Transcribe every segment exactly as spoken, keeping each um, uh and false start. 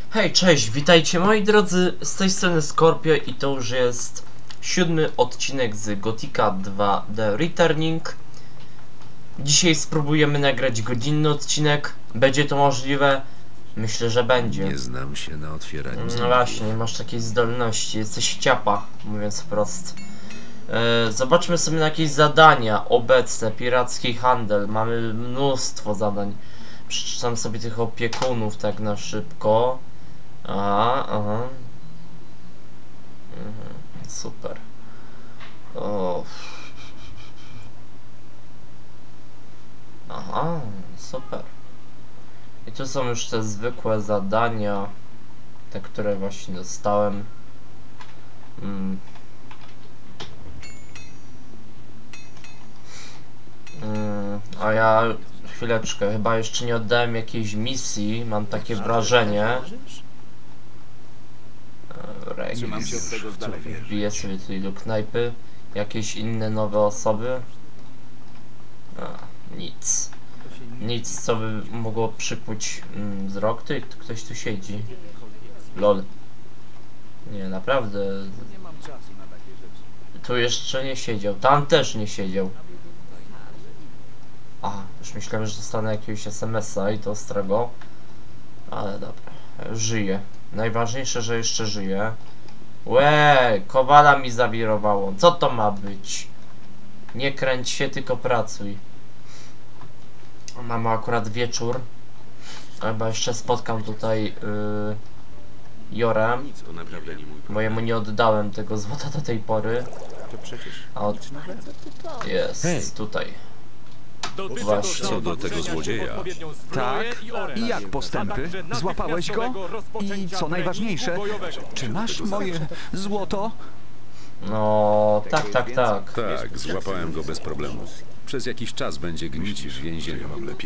Hej, cześć, witajcie moi drodzy, z tej strony Scorpio i to już jest siódmy odcinek z Gothica dwa The Returning. Dzisiaj spróbujemy nagrać godzinny odcinek, będzie to możliwe? Myślę, że będzie. Nie znam się na otwieraniu No zamków. właśnie, nie masz takiej zdolności, jesteś ciapa, mówiąc wprost. e, Zobaczmy sobie na jakieś zadania obecne, piracki handel, mamy mnóstwo zadań. Przeczytam sobie tych opiekunów tak na szybko. Aha, aha. Mhm, super. O. Aha, super. I tu są już te zwykłe zadania, te, które właśnie dostałem. Mm. Mm, a ja chwileczkę, chyba jeszcze nie oddałem jakiejś misji, mam takie wrażenie. Regis. Wbiję sobie tutaj do knajpy. Jakieś inne nowe osoby? A, nic. Nic, co by mogło przykuć mm, wzrok. Ty, ktoś tu siedzi. Lol. Nie, naprawdę. Tu jeszcze nie siedział. Tam też nie siedział. A, już myślałem, że dostanę jakiegoś es em es a i to ostrego. Ale dobra. Żyje. Najważniejsze, że jeszcze żyje. Łe, kowala mi zawirowało. Co to ma być? Nie kręć się, tylko pracuj. Mamy akurat wieczór. Chyba jeszcze spotkam tutaj yy, Jorę. Bo jemu nie oddałem tego złota do tej pory. A od... jest tutaj. Właśnie. Co do tego złodzieja. Tak? I jak postępy? Złapałeś go? I co najważniejsze, czy masz moje złoto? No, tak, tak, tak. Tak, złapałem go bez problemu. Przez jakiś czas będzie gnić w więzieniu.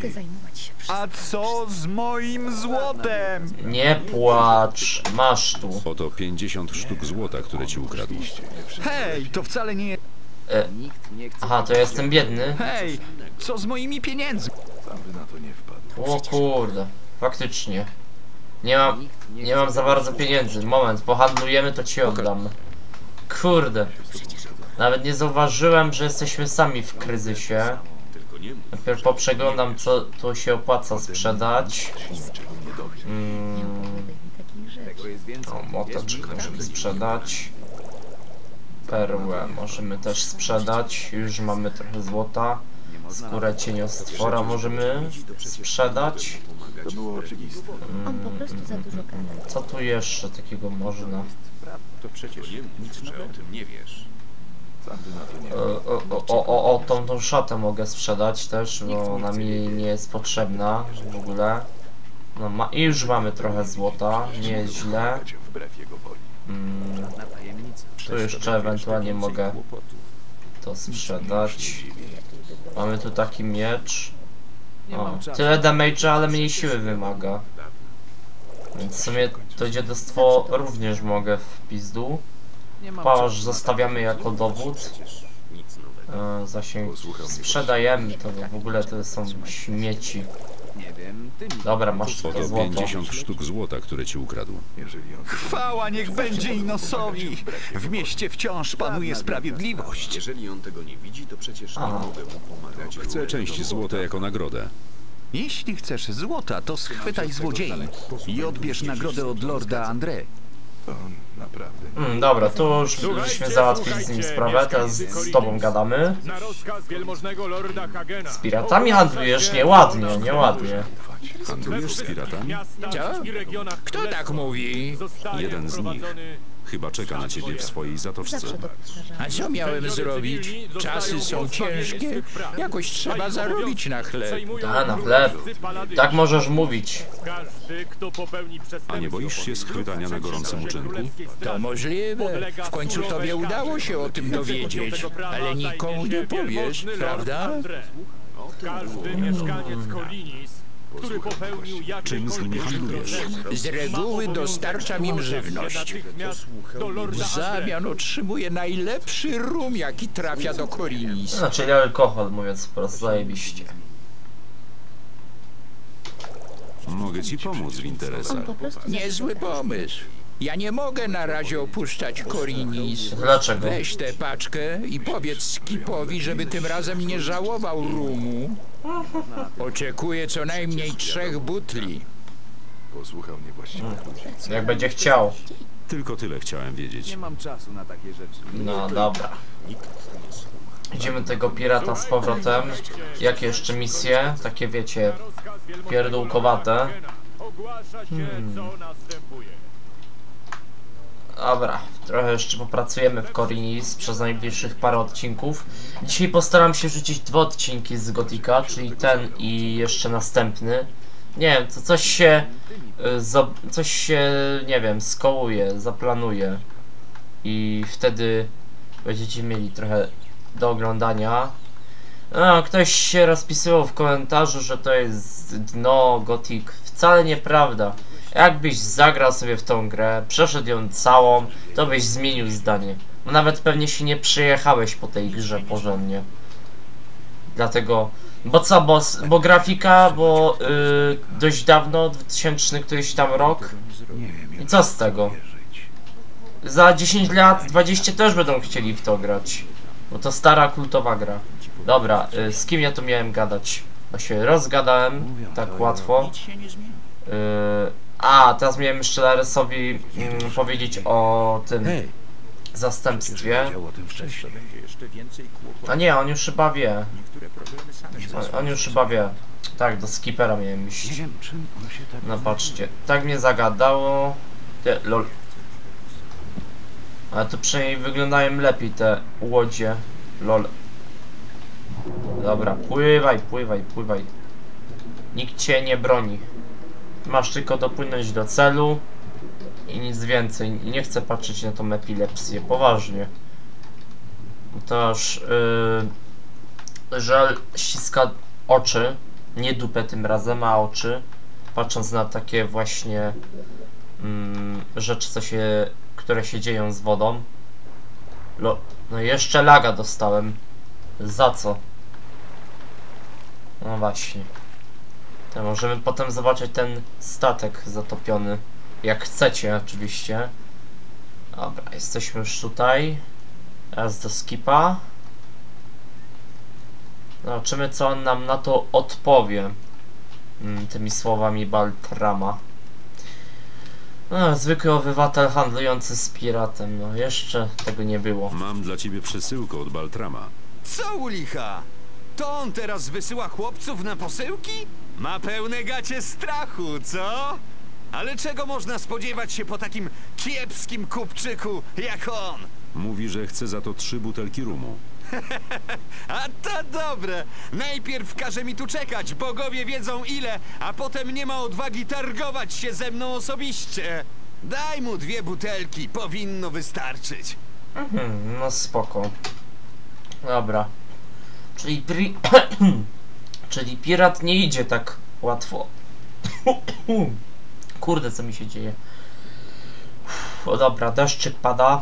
A co z moim złotem? Nie płacz. Masz tu. Oto pięćdziesiąt sztuk złota, które ci ukradł. Hej, to wcale nie... E, aha, to ja jestem biedny. Hej, co z moimi pieniędzmi? O kurde, faktycznie. Nie mam, nie mam za bardzo pieniędzy. Moment, pohandlujemy, to ci oddam. Kurde. Nawet nie zauważyłem, że jesteśmy sami w kryzysie. Najpierw poprzeglądam, co tu się opłaca sprzedać. Mm. O, moteczkę możemy sprzedać. Perłę możemy też sprzedać. Już mamy trochę złota. Skórę cieniostwora możemy sprzedać. On po prostu za dużo gada. Co tu jeszcze takiego można? To przecież nic, że o tym nie wiesz. O, o, o, o, o tą, tą szatę mogę sprzedać też, bo ona mi nie jest potrzebna w ogóle. No ma, i już mamy trochę złota, nie jest źle. Mm, tu jeszcze ewentualnie mogę to sprzedać. Mamy tu taki miecz. O, tyle damage'a, ale mniej siły wymaga. Więc w sumie to dziadostwo również mogę w pizdu. Pałasz zostawiamy jako dowód. E, zasięg sprzedajemy to, bo w ogóle to są śmieci. Dobra, masz to Oto złoto. pięćdziesiąt sztuk złota, które ci ukradł. Chwała niech będzie Inosowi! W mieście wciąż panuje sprawiedliwość. Jeżeli on tego nie widzi, to przecież Aha. mogę mu pomagać. Chcę część złota jako nagrodę. Jeśli chcesz złota, to schwytaj złodziei i odbierz nagrodę od lorda André. Mm, dobra, to już żeśmy załatwili z nim sprawę, teraz z tobą gadamy. Na rozkaz wielmożnego lorda Hagena. Z piratami handlujesz? Nieładnie, nieładnie. Handlujesz z piratami? Kto tak mówi? Jeden z nich. Chyba czeka na ciebie w swojej zatoczce. Zawsze to powtarzam. A co miałem zrobić? Czasy są ciężkie. Jakoś trzeba zarobić na chleb. A, na chleb. Tak możesz mówić. Każdy, kto popełni A przestępstwo, nie boisz się schwytania na gorącym uczynku? To możliwe. W końcu tobie udało się o tym dowiedzieć. Ale nikomu nie powiesz, prawda? Każdy mieszkaniec Kolinis, który popełnił Czym z nimi jakiekolwiek handlujesz? Z reguły dostarczam im żywność. do W lorda zamian otrzymuję najlepszy rum, jaki trafia do Korinis. No, czyli alkohol, mówiąc wprost, zajebiście. Mogę mogę ci pomóc w interesach. On po prostu za Niezły dużo gada. pomysł. Ja nie mogę na razie opuszczać Korinis. Dlaczego? Weź tę paczkę i powiedz Skipowi, żeby tym razem nie żałował rumu. Oczekuję co najmniej trzech butli. Posłuchał mnie właściwie. Jak będzie chciał. Tylko tyle chciałem wiedzieć. Nie mam czasu na takie rzeczy. No dobra. Idziemy tego pirata z powrotem. Jakie jeszcze misje? Takie wiecie, pierdółkowate. Ogłasza się, co następuje. Dobra, trochę jeszcze popracujemy w Korinis przez najbliższych parę odcinków. Dzisiaj postaram się rzucić dwa odcinki z Gotika, czyli ten i jeszcze następny. Nie wiem, to coś się, y, za, coś się, nie wiem, skołuje, zaplanuje. I wtedy będziecie mieli trochę do oglądania. A, ktoś się rozpisywał w komentarzu, że to jest dno Gothic. Wcale nieprawda. Jakbyś zagrał sobie w tą grę, przeszedł ją całą, to byś zmienił zdanie. Bo nawet pewnie się nie przejechałeś po tej grze porządnie. Dlatego... Bo co, bo, bo grafika, bo yy, dość dawno, dwutysięczny któryś tam rok. I co z tego? Za dziesięć lat, dwadzieścia też będą chcieli w to grać. Bo to stara, kultowa gra. Dobra, yy, z kim ja tu miałem gadać? Bo się rozgadałem, tak łatwo. Yy, a, teraz miałem jeszcze Laresowi mm, powiedzieć o tym zastępstwie. A nie, on już chyba wie. On, on już chyba wie. Tak, do Skipera miałem iść. No patrzcie, tak mnie zagadało. Te, lol. Ale to przynajmniej wyglądają lepiej te łodzie. Lol. Dobra, pływaj, pływaj, pływaj. Nikt cię nie broni. Masz tylko dopłynąć do celu i nic więcej. Nie chcę patrzeć na tą epilepsję, poważnie. To aż yy, żal ściska oczy, nie dupę tym razem, a oczy, patrząc na takie właśnie yy, rzeczy, co się, które się dzieją z wodą. Lo, no i jeszcze laga dostałem. Za co? No właśnie. To możemy potem zobaczyć ten statek zatopiony. Jak chcecie oczywiście. Dobra, jesteśmy już tutaj. Teraz do Skipa. Zobaczymy, co on nam na to odpowie. Hmm, tymi słowami Baltrama. No, zwykły obywatel handlujący z piratem. No, jeszcze tego nie było. Mam dla ciebie przesyłkę od Baltrama. Co u licha? To on teraz wysyła chłopców na posyłki? Ma pełne gacie strachu, co? Ale czego można spodziewać się po takim kiepskim kupczyku jak on? Mówi, że chce za to trzy butelki rumu. A to dobre! Najpierw każe mi tu czekać, bogowie wiedzą ile, a potem nie ma odwagi targować się ze mną osobiście. Daj mu dwie butelki, powinno wystarczyć. Mhm, no spoko. Dobra. Czyli pri... Czyli pirat nie idzie tak łatwo. Kurde, co mi się dzieje. O dobra, deszczyk pada.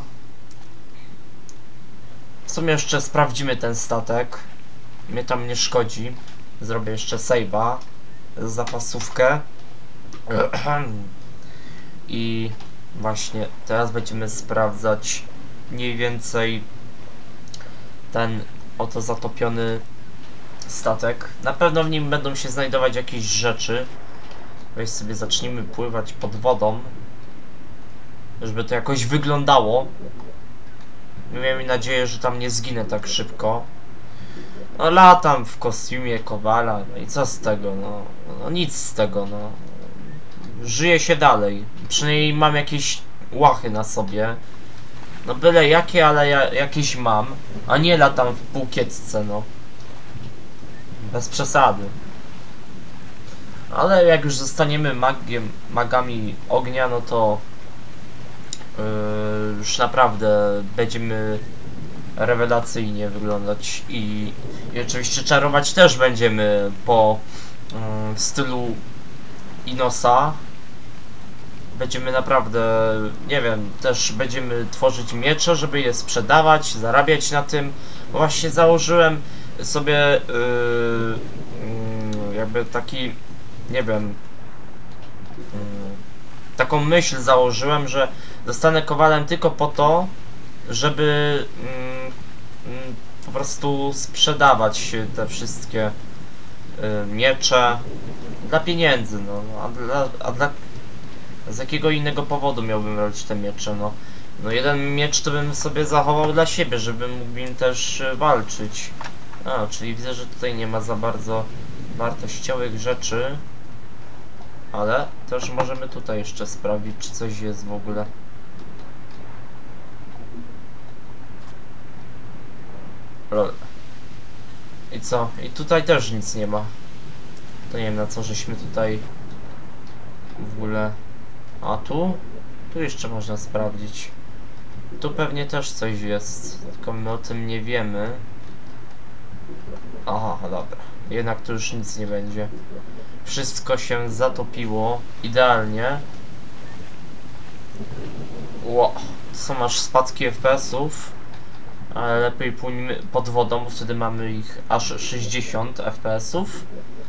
W sumie jeszcze sprawdzimy ten statek. Mnie tam nie szkodzi. Zrobię jeszcze save'a. Zapasówkę. I właśnie teraz będziemy sprawdzać mniej więcej ten oto zatopiony statek. Na pewno w nim będą się znajdować jakieś rzeczy. Weź sobie zacznijmy pływać pod wodą, żeby to jakoś wyglądało. Miałem nadzieję, że tam nie zginę tak szybko. No latam w kostiumie kowala, no i co z tego, no, no nic z tego, no. Żyje się dalej. Przynajmniej mam jakieś łachy na sobie. No byle jakie, ale ja jakieś mam. A nie latam w półkiecce, no. Bez przesady. Ale jak już zostaniemy magiem, magami ognia, no to yy, już naprawdę będziemy rewelacyjnie wyglądać i, i oczywiście czarować też będziemy po yy, stylu Inosa. Będziemy naprawdę, nie wiem, też będziemy tworzyć miecze, żeby je sprzedawać, zarabiać na tym. Bo właśnie założyłem sobie yy, yy, jakby taki, nie wiem, taką myśl założyłem, że zostanę kowalem tylko po to, żeby mm, mm, po prostu sprzedawać te wszystkie y, miecze dla pieniędzy, no, a dla, a dla z jakiego innego powodu miałbym robić te miecze, no. No jeden miecz to bym sobie zachował dla siebie, żebym mógł im też walczyć. A, czyli widzę, że tutaj nie ma za bardzo wartościowych rzeczy. Ale też możemy tutaj jeszcze sprawdzić, czy coś jest w ogóle. Lol. I co? I tutaj też nic nie ma. To nie wiem, na co żeśmy tutaj w ogóle... A tu? Tu jeszcze można sprawdzić. Tu pewnie też coś jest, tylko my o tym nie wiemy. Aha, dobra. Jednak tu już nic nie będzie. Wszystko się zatopiło idealnie. Ło, to są aż spadki F P S-ów. Ale lepiej płyńmy pod wodą, bo wtedy mamy ich aż sześćdziesiąt F P S-ów.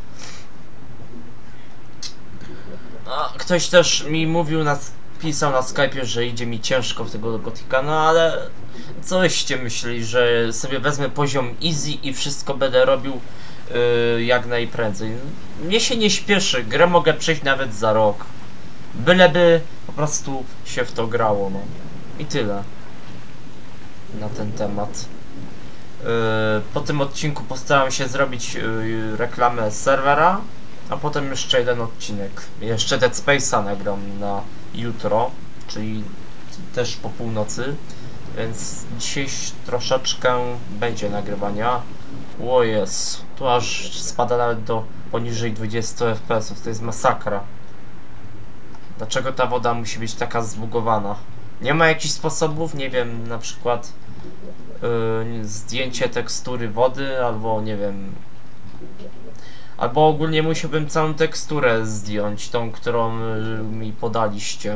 A, ktoś też mi mówił, na, pisał na Skype'ie, że idzie mi ciężko w tego Gotika, no ale coście myśleli, że sobie wezmę poziom easy i wszystko będę robił yy, jak najprędzej. Mnie się nie śpieszy, grę mogę przejść nawet za rok. Byleby po prostu się w to grało, no. I tyle na ten temat. Yy, po tym odcinku postaram się zrobić yy, reklamę serwera, a potem jeszcze jeden odcinek. Jeszcze Dead Space'a nagram na jutro, czyli też po północy. Więc dzisiaj troszeczkę będzie nagrywania. O jest, tu aż spada nawet do poniżej dwudziestu F P S-ów, to jest masakra. Dlaczego ta woda musi być taka zbugowana? Nie ma jakichś sposobów, nie wiem, na przykład yy, zdjęcie tekstury wody, albo nie wiem... Albo ogólnie musiałbym całą teksturę zdjąć, tą, którą yy, mi podaliście.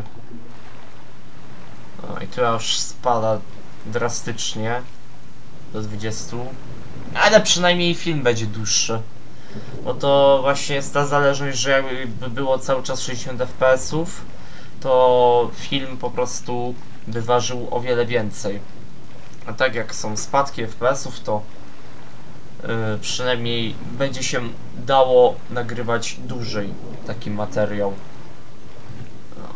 No i tu już spada drastycznie do dwudziestu. Ale przynajmniej film będzie dłuższy. Bo to właśnie jest ta zależność, że jakby było cały czas sześćdziesiąt F P S-ów, to film po prostu by ważył o wiele więcej. A tak jak są spadki F P S-ów, to yy, przynajmniej będzie się dało nagrywać dłużej taki materiał. No.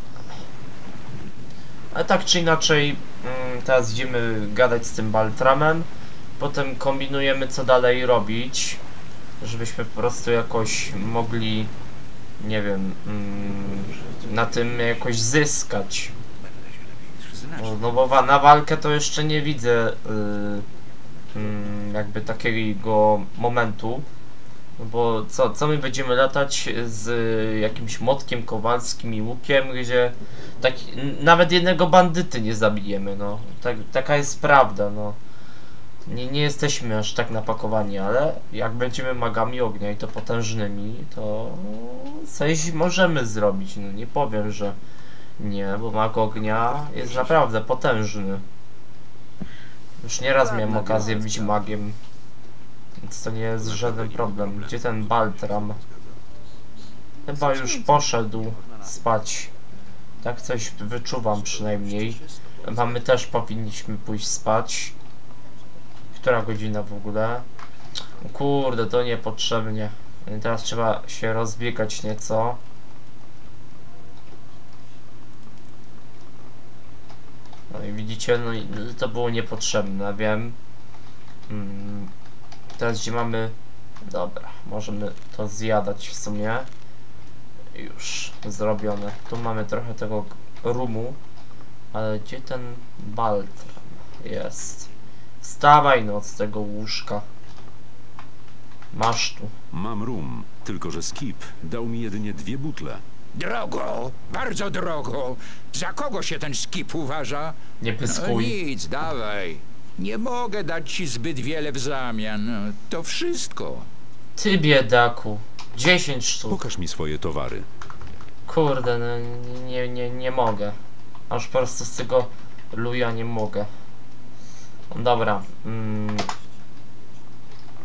Ale tak czy inaczej, yy, teraz idziemy gadać z tym Baltramem. Potem kombinujemy, co dalej robić, żebyśmy po prostu jakoś mogli, nie wiem, mm, na tym jakoś zyskać. No, no bo na walkę to jeszcze nie widzę yy, yy, jakby takiego momentu. No bo co, co my będziemy latać z jakimś młotkiem kowalskim i łukiem, gdzie tak, nawet jednego bandyty nie zabijemy, no. Tak, taka jest prawda, no. Nie, nie jesteśmy aż tak napakowani, ale jak będziemy magami ognia i to potężnymi, to coś możemy zrobić. No nie powiem, że nie, bo mag ognia jest naprawdę potężny. Już nieraz miałem okazję być magiem, więc to nie jest żaden problem. Gdzie ten Baltram? Chyba już poszedł spać. Tak coś wyczuwam przynajmniej. A my też powinniśmy pójść spać. Która godzina w ogóle? Kurde, to niepotrzebnie. Teraz trzeba się rozbiegać nieco. No i widzicie, no i to było niepotrzebne, wiem. Hmm. Teraz gdzie mamy... Dobra, możemy to zjadać w sumie. Już zrobione. Tu mamy trochę tego rumu. Ale gdzie ten Baltram jest? Wstawaj no z tego łóżka. Masz tu. Mam rum, tylko że Skip dał mi jedynie dwie butle. Drogo, bardzo drogo. Za kogo się ten Skip uważa? Nie No pyskuj. nic, dawaj. Nie mogę dać ci zbyt wiele w zamian. To wszystko. Ty biedaku. dziesięć sztuk. Pokaż mi swoje towary. Kurde, no nie, nie, nie mogę. Aż po prostu z tego luja nie mogę. Dobra. Mm.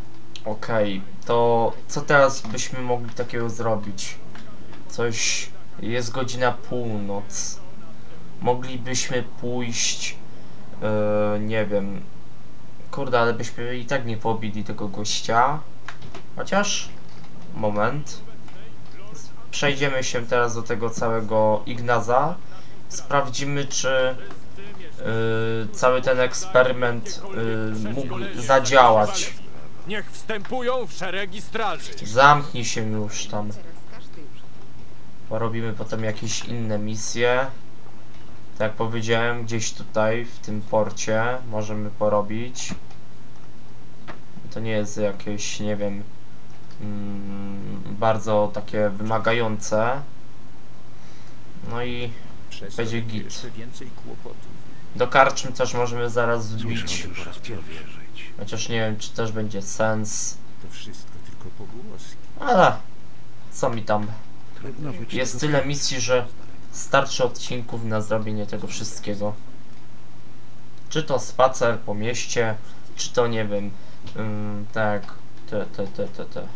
Okej, okay. To co teraz byśmy mogli takiego zrobić? Coś Jest godzina północ. Moglibyśmy pójść... Yy, nie wiem... Kurde, ale byśmy i tak nie pobili tego gościa. Chociaż... Moment. Przejdziemy się teraz do tego całego Ignaza. Sprawdzimy, czy... Yy, cały ten eksperyment yy, mógł zadziałać. Niech wstępują w szeregi straży. Zamknij się już tam. Porobimy potem jakieś inne misje. Tak jak powiedziałem, gdzieś tutaj w tym porcie możemy porobić. To nie jest jakieś, nie wiem, mm, bardzo takie wymagające. No i będzie git. Do karczmy też możemy zaraz wbić. Chociaż nie wiem, czy też będzie sens. To wszystko tylko pogłoski. Ale co mi tam? Jest tyle misji, że starczy odcinków na zrobienie tego wszystkiego. Czy to spacer po mieście, czy to nie wiem. Ym, tak, te, te, te, te, te.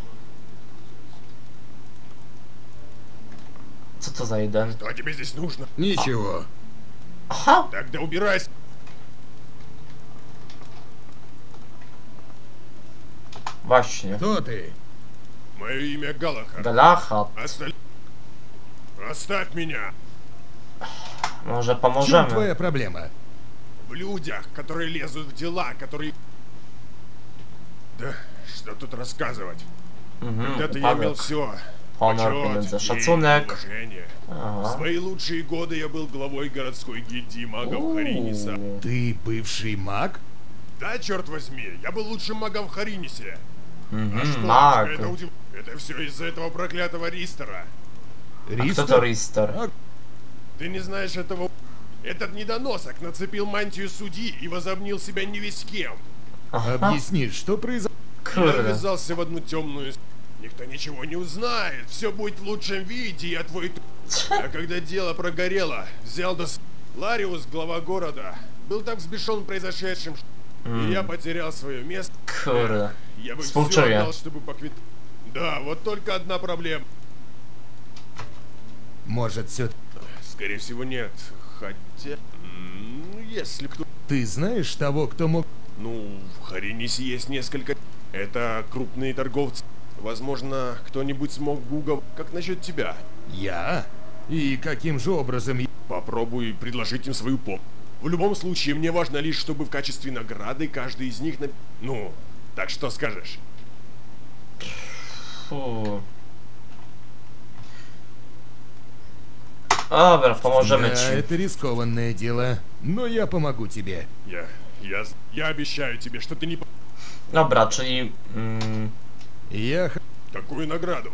Co to za jeden? Что тебе здесь нужно? Ничего. Aha! Тогда убирайся. Właśnie. Кто ты? Мое имя Галахар. Galahad. Осталь... Оставь меня. Może В чем pomożemy. твоя проблема? В людях, которые лезут в дела, которые... Да, что тут рассказывать? Mhm, Когда-то я имел upadek. все. Honor, pieniądze, szacunek. В Aha. свои лучшие годы я был главой городской гильдии магов Хариниса. Uuu. Ты бывший маг? Да, черт возьми, я был лучшим магом в Харинисе. А Mhm, что? mag. Это, удив- это все из-за этого проклятого Ристера. A kto to Rister? Ты не знаешь этого? Этот недоносок нацепил мантию судьи и возомнил себя не весь кем. Aha. Объясни, что произошло? Я Kurde. ввязался в одну темную... с- Никто ничего не узнает, все будет в лучшем виде, я твой... т- А когда дело прогорело, взял до... с- Лариус, глава города, был так взбешен произошедшим, ш- и я потерял свое место. Kurde. Я бы все Współczuję. отдал, чтобы поквит... Да, вот только одна проблема. Может, все... Скорее всего, нет. Хотя... м, Ну, если кто... Ты знаешь того, кто мог... Ну, в Харинисе есть несколько... Это крупные торговцы. Возможно, кто-нибудь смог бы угов... Как насчет тебя? Я? И каким же образом... я- Попробуй предложить им свою помощь. В любом случае, мне важно лишь, чтобы в качестве награды каждый из них... нап- Ну, так что скажешь? Fu. Dobra, pomożemy Да, ci. это рискованное дело, но я помогу тебе. Я... Я... з- Я обещаю тебе, что ты не... по- Dobra, czyli... Mm, Я... х- Какую награду?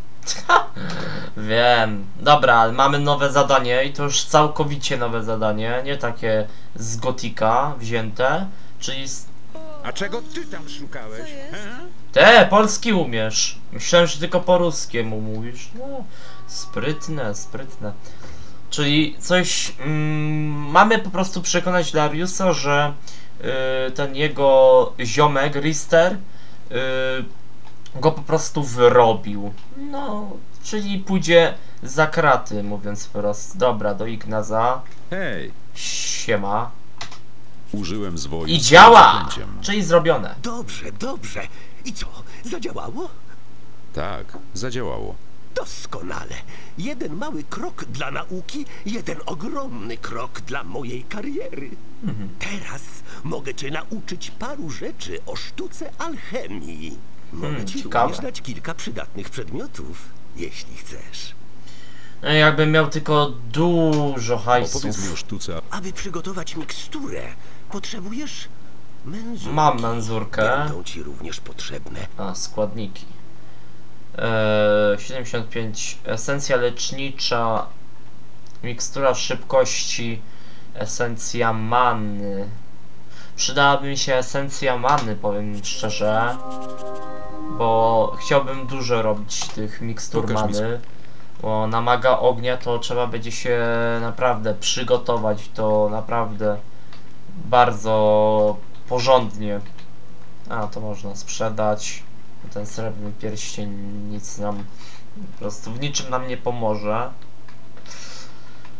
wiem. Dobra, ale mamy nowe zadanie i to już całkowicie nowe zadanie. Nie takie z Gotika wzięte. Czyli... z- A czego ty tam szukałeś? Co jest? He? Te, polski umiesz. Myślałem, że tylko po ruskiemu mówisz. No, sprytne, sprytne. Czyli coś... Mm, mamy po prostu przekonać Dariusa, że y, ten jego ziomek, Rister, y, go po prostu wyrobił. No, czyli pójdzie za kraty, mówiąc wprost. Dobra, do Ignaza. Hej, Siema. użyłem zwoi. I z działa! zaklęciem. Czyli zrobione. Dobrze, dobrze. I co? Zadziałało? Tak, zadziałało. Doskonale. Jeden mały krok dla nauki, jeden ogromny krok dla mojej kariery. Teraz mogę cię nauczyć paru rzeczy o sztuce alchemii. Mogę Hmm, ci ciekawe. również dać kilka przydatnych przedmiotów, jeśli chcesz. No, jakbym miał tylko dużo hajsów. Opowiedz mi o sztuce. Aby przygotować miksturę, potrzebujesz menzurki. Mam menzurkę. Będą ci również potrzebne. A, składniki. Eee, siedemdziesiąt pięć. Esencja lecznicza. Mikstura szybkości. Esencja many. Przydałaby mi się esencja many, powiem szczerze. Bo chciałbym dużo robić tych mikstur Pokaż mi many. Bo na maga ognia to trzeba będzie się naprawdę przygotować. To naprawdę bardzo porządnie. A, to można sprzedać. Ten srebrny pierścień nic nam, po prostu w niczym nam nie pomoże.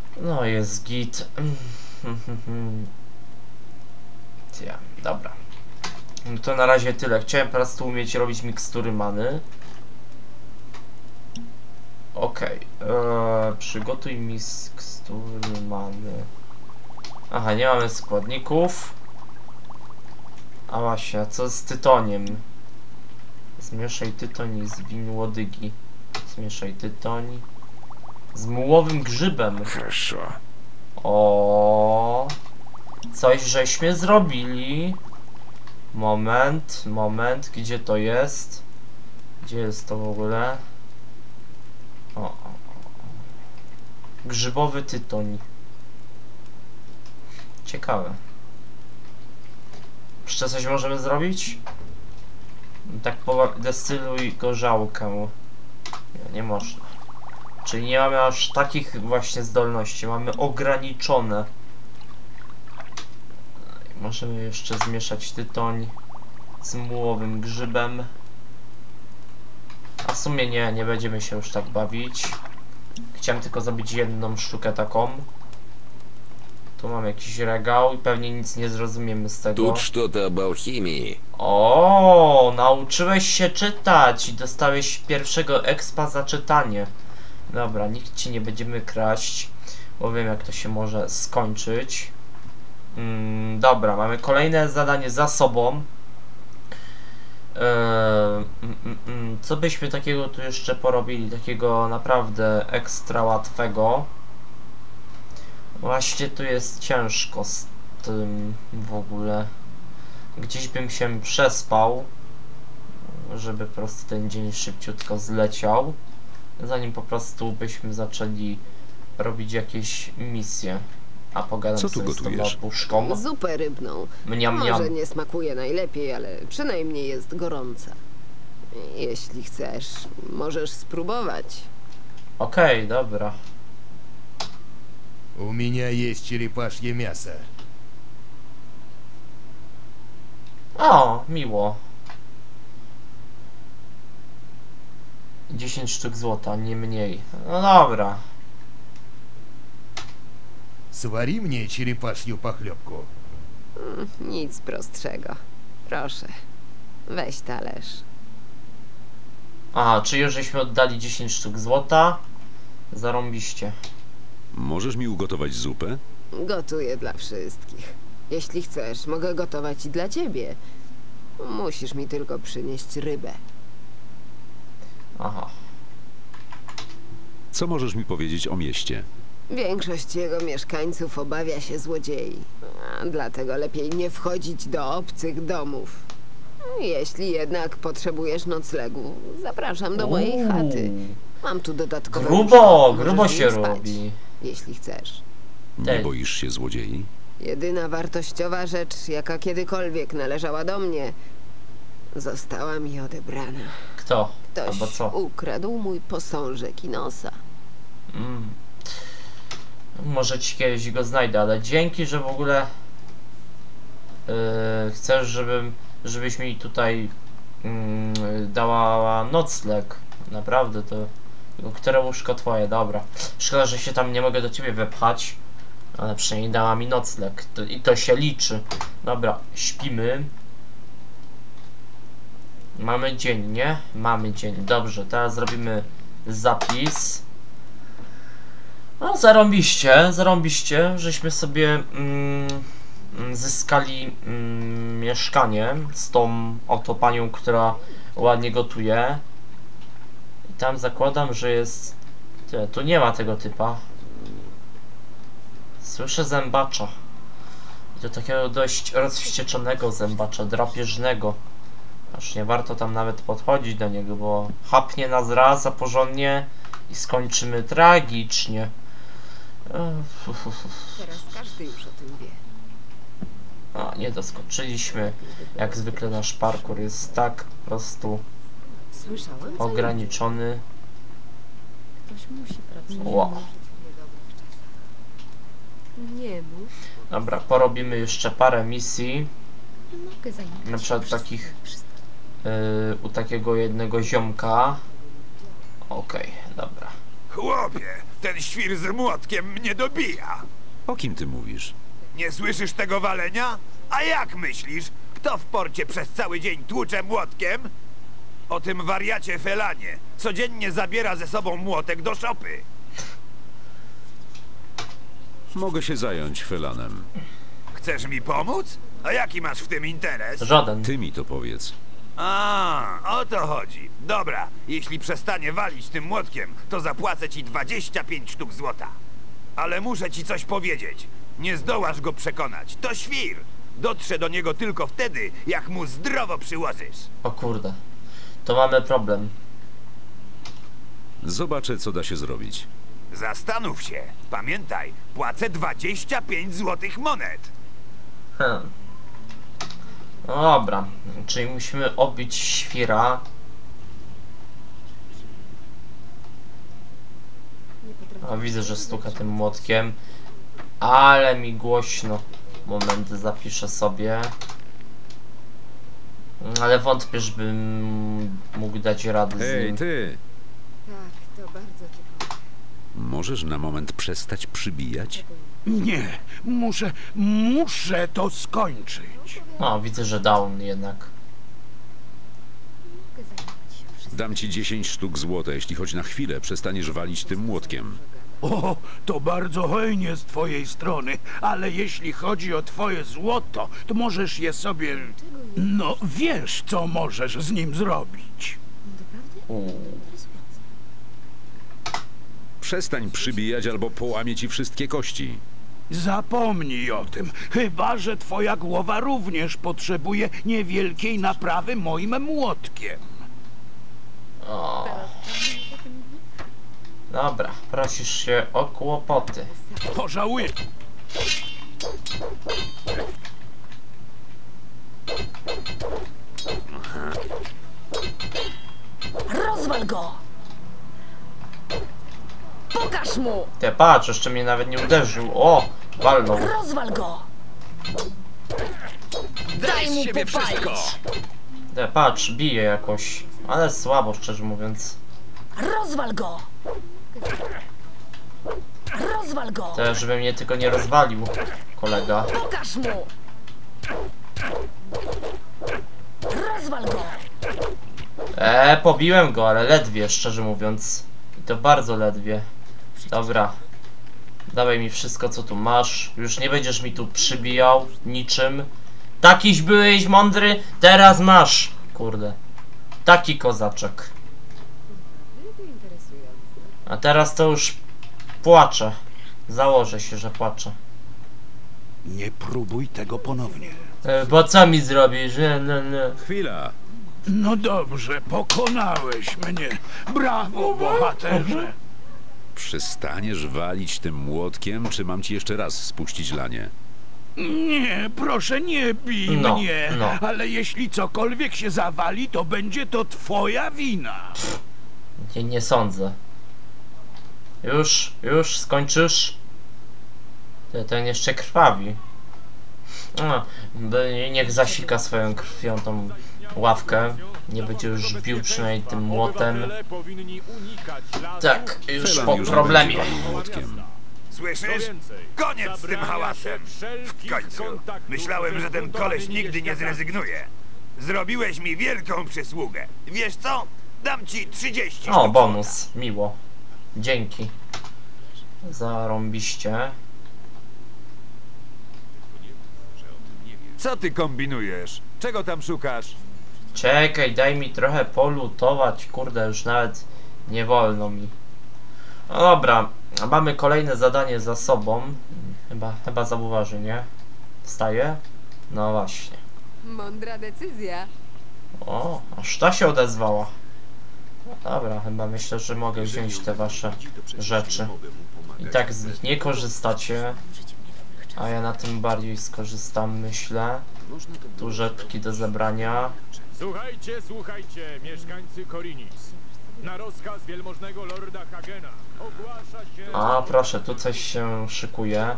No jest git. Ja, dobra. No to na razie tyle. Chciałem po prostu umieć robić mikstury many. Okej. Okay. Eee, przygotuj mikstury many. Aha, nie mamy składników. A właśnie, co z tytoniem? Zmieszaj tytoń z win łodygi. Zmieszaj tytoń z mułowym grzybem. Хорошо. O, coś żeśmy zrobili. Moment, moment, gdzie to jest? Gdzie jest to w ogóle? O, o, o. Grzybowy tytoń. Ciekawe. Jeszcze coś możemy zrobić? Tak destyluj gorzałkę. Nie, nie można. Czyli nie mamy aż takich właśnie zdolności. Mamy ograniczone. Możemy jeszcze zmieszać tytoń z mułowym grzybem. A w sumie nie, nie będziemy się już tak bawić. Chciałem tylko zrobić jedną sztukę taką. Tu mam jakiś regał i pewnie nic nie zrozumiemy z tego. Тут что-то об алхимии. O, nauczyłeś się czytać i dostałeś pierwszego expa za czytanie. Dobra, nikt ci nie będziemy kraść, bo wiem jak to się może skończyć. Mm, dobra, mamy kolejne zadanie za sobą. Eee, mm, mm, mm, co byśmy takiego tu jeszcze porobili, takiego naprawdę ekstra łatwego? Właśnie tu jest ciężko z tym w ogóle. Gdzieś bym się przespał, żeby po prostu ten dzień szybciutko zleciał, zanim po prostu byśmy zaczęli robić jakieś misje. A pogadam Co tu sobie gotujesz? z tą babuszką. Zupę rybną. Mniam, mniam. Może nie smakuje najlepiej, ale przynajmniej jest gorąca. Jeśli chcesz, możesz spróbować. Okej, okay, dobra. У меня есть черепашье мясо. O, miło. dziesięć sztuk złota, nie mniej. No dobra. Свари мне черепашью похлебку. Mm, nic prostszego. Proszę, weź talerz. Aha, czy już żeśmy oddali dziesięć sztuk złota? Zarąbiście. Możesz mi ugotować zupę? Gotuję dla wszystkich. Jeśli chcesz, mogę gotować i dla ciebie. Musisz mi tylko przynieść rybę. Aha. Co możesz mi powiedzieć o mieście? Większość jego mieszkańców obawia się złodziei, a dlatego lepiej nie wchodzić do obcych domów. Jeśli jednak potrzebujesz noclegu, zapraszam do mojej Uuu. chaty. Mam tu dodatkowe Grubo, łóżko, grubo możesz w się nim spać, robi. jeśli chcesz. Nie Tej. boisz się złodziei? Jedyna wartościowa rzecz, jaka kiedykolwiek należała do mnie, została mi odebrana. Kto? Ktoś Albo co? ukradł mój posążek i nosa. Mm. Może ci kiedyś go znajdę, ale dzięki, że w ogóle yy, chcesz, żebym, żebyś mi tutaj yy, dała nocleg. Naprawdę to... Które łóżko twoje? Dobra. Szkoda, że się tam nie mogę do ciebie wepchać, ale przynajmniej dała mi nocleg. To, i to się liczy. Dobra, śpimy. Mamy dzień, nie? Mamy dzień. Dobrze, teraz zrobimy zapis. No, zarąbiście, zarąbiście, żeśmy sobie mm, zyskali mm, mieszkanie z tą oto panią, która ładnie gotuje. I tam zakładam, że jest... Ty, tu nie ma tego typa. Słyszę zębacza. I to takiego dość rozwścieczonego zębacza, drapieżnego. Aż nie warto tam nawet podchodzić do niego, bo chapnie nas raz za porządnie i skończymy tragicznie. Teraz każdy już o tym wie. A, nie doskoczyliśmy. Jak zwykle nasz parkour jest tak po prostu Słyszałem, co ograniczony. ktoś musi pracować. Wow. Nie mów. Dobra, porobimy jeszcze parę misji. Nie mogę zajmować Na się przykład wszystkim. takich yy, u takiego jednego ziomka. Okej, okay, dobra. Chłopie, Ten świr z młotkiem mnie dobija. O kim ty mówisz? Nie słyszysz tego walenia? A jak myślisz, kto w porcie przez cały dzień tłucze młotkiem? O tym wariacie Felanie. Codziennie zabiera ze sobą młotek do szopy. Mogę się zająć Felanem. Chcesz mi pomóc? A jaki masz w tym interes? Żaden. Ty mi to powiedz. A, o to chodzi. Dobra, jeśli przestanie walić tym młotkiem, to zapłacę ci dwadzieścia pięć sztuk złota. Ale muszę ci coś powiedzieć. Nie zdołasz go przekonać. To świr. Dotrze do niego tylko wtedy, jak mu zdrowo przyłożysz. O kurde. To mamy problem. Zobaczę, co da się zrobić. Zastanów się. Pamiętaj, płacę dwadzieścia pięć złotych monet. Hmm. No dobra. Czyli musimy obić świra. O, widzę, że stuka tym młotkiem. Ale mi głośno. Moment, zapiszę sobie. Ale wątpię, żebym mógł dać radę z Hej, nim. ty! Tak, to bardzo ciekawe. Możesz na moment przestać przybijać? Nie, muszę, muszę to skończyć. No, widzę, że down jednak. Dam ci dziesięć sztuk złota, jeśli choć na chwilę przestaniesz walić tym młotkiem. O, to bardzo hojnie z twojej strony, ale jeśli chodzi o twoje złoto, to możesz je sobie... No, wiesz, co możesz z nim zrobić. Przestań przybijać, albo połamie ci wszystkie kości. Zapomnij o tym, chyba że twoja głowa również potrzebuje niewielkiej naprawy moim młotkiem. O. Dobra, prosisz się o kłopoty. Pożałuję. Rozwal go! Pokaż mu! Te patrz, jeszcze mnie nawet nie uderzył. O, walnął. Rozwal go! Daj mu popalić! Te patrz, bije jakoś. Ale słabo, szczerze mówiąc. Rozwal go! Rozwal go! Te, żeby mnie tylko nie rozwalił, kolega. Pokaż mu! Rozwal go! Eee, pobiłem go, ale ledwie, szczerze mówiąc. I to bardzo ledwie. Dobra. Dawaj mi wszystko, co tu masz. Już nie będziesz mi tu przybijał niczym. Takiś byłeś mądry, teraz masz. Kurde. Taki kozaczek. A teraz to już płaczę. Założę się, że płaczę. Nie próbuj tego ponownie. E, bo co mi zrobisz? Nie, nie, nie. Chwila. No dobrze, pokonałeś mnie. Brawo, bohaterze. Przestaniesz walić tym młotkiem, czy mam ci jeszcze raz spuścić lanie? Nie, proszę, nie bij No, mnie. no. Ale jeśli cokolwiek się zawali, to będzie to twoja wina. Nie, nie sądzę. Już, już skończysz? Ten, ten jeszcze krwawi. No, niech zasika swoją krwią tą ławkę. Nie będzie już bił przynajmniej tym młotem. Tak, już po problemie. Słyszysz? Koniec z tym hałasem! W końcu! Myślałem, że ten koleś nigdy nie zrezygnuje. Zrobiłeś mi wielką przysługę. Wiesz co? Dam ci trzydzieści. O, bonus. Miło. Dzięki. Zarąbiście. Co ty kombinujesz? Czego tam szukasz? Czekaj, daj mi trochę polutować. Kurde, już nawet nie wolno mi. No dobra, mamy kolejne zadanie za sobą. Chyba, chyba zauważy, nie? Wstaje? No właśnie. Mądra decyzja. O, aż ta się odezwała. No dobra, chyba myślę, że mogę wziąć te wasze rzeczy. I tak z nich nie korzystacie. A ja na tym bardziej skorzystam, myślę. Tu rzeczki do zebrania. Słuchajcie, słuchajcie, mieszkańcy Korinis. Na rozkaz wielmożnego lorda Hagena ogłasza się... A proszę, tu coś się szykuje.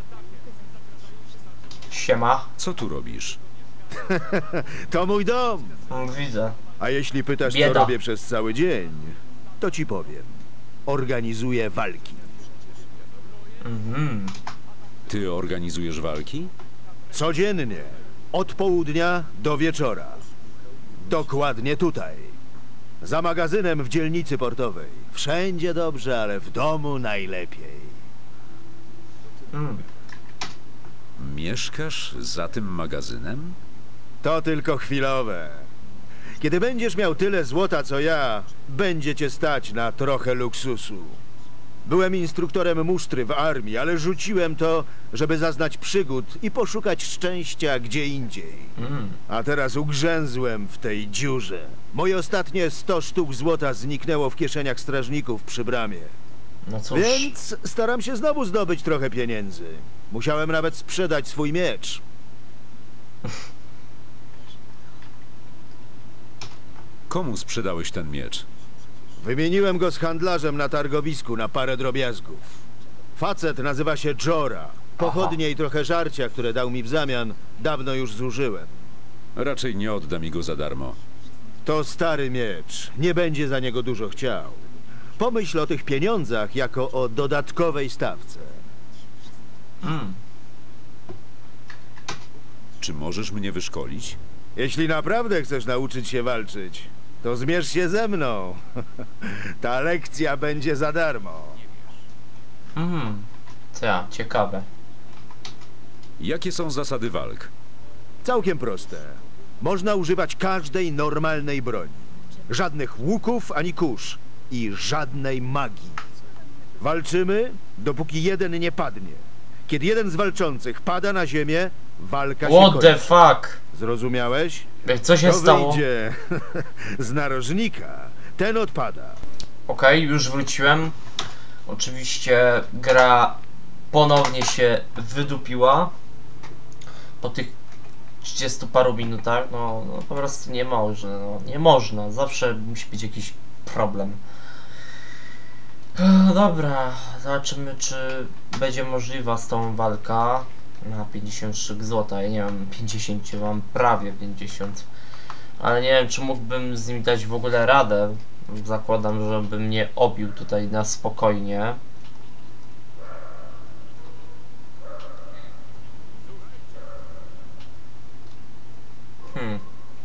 Siema. Co tu robisz? To mój dom. Widzę. A jeśli pytasz, Bieda. co robię przez cały dzień, to ci powiem. Organizuję walki. Mhm. Ty organizujesz walki? Codziennie. Od południa do wieczora. Dokładnie tutaj. Za magazynem w dzielnicy portowej. Wszędzie dobrze, ale w domu najlepiej. Mm. Mieszkasz za tym magazynem? To tylko chwilowe. Kiedy będziesz miał tyle złota co ja, będzie cię stać na trochę luksusu. Byłem instruktorem musztry w armii, ale rzuciłem to, żeby zaznać przygód i poszukać szczęścia gdzie indziej. Mm. A teraz ugrzęzłem w tej dziurze. Moje ostatnie sto sztuk złota zniknęło w kieszeniach strażników przy bramie. No cóż. Więc staram się znowu zdobyć trochę pieniędzy. Musiałem nawet sprzedać swój miecz. Komu sprzedałeś ten miecz? Wymieniłem go z handlarzem na targowisku na parę drobiazgów. Facet nazywa się Jora. Pochodnie i trochę żarcia, które dał mi w zamian, dawno już zużyłem. Raczej nie odda mi go za darmo. To stary miecz. Nie będzie za niego dużo chciał. Pomyśl o tych pieniądzach jako o dodatkowej stawce. Mm. Czy możesz mnie wyszkolić? Jeśli naprawdę chcesz nauczyć się walczyć, to zmierz się ze mną. Ta lekcja będzie za darmo. Mhm. Ja, ciekawe. Jakie są zasady walk? Całkiem proste. Można używać każdej normalnej broni. Żadnych łuków ani kusz. I żadnej magii. Walczymy, dopóki jeden nie padnie. Kiedy jeden z walczących pada na ziemię, walka się What kończy. the fuck? Zrozumiałeś? Co się to stało? Wyjdzie z narożnika. Ten odpada. Okej, okay, już wróciłem. Oczywiście gra ponownie się wydupiła. Po tych trzydziestu paru minutach. No, no po prostu nie można. No, nie można. Zawsze musi być jakiś problem. Dobra, zobaczymy, czy będzie możliwa z tą walka na pięćdziesiąt sztuk złota. Ja nie mam pięćdziesiąt, mam prawie pięćdziesiąt. Ale nie wiem, czy mógłbym z nim dać w ogóle radę. Zakładam, że bym mnie obił tutaj na spokojnie. Hmm.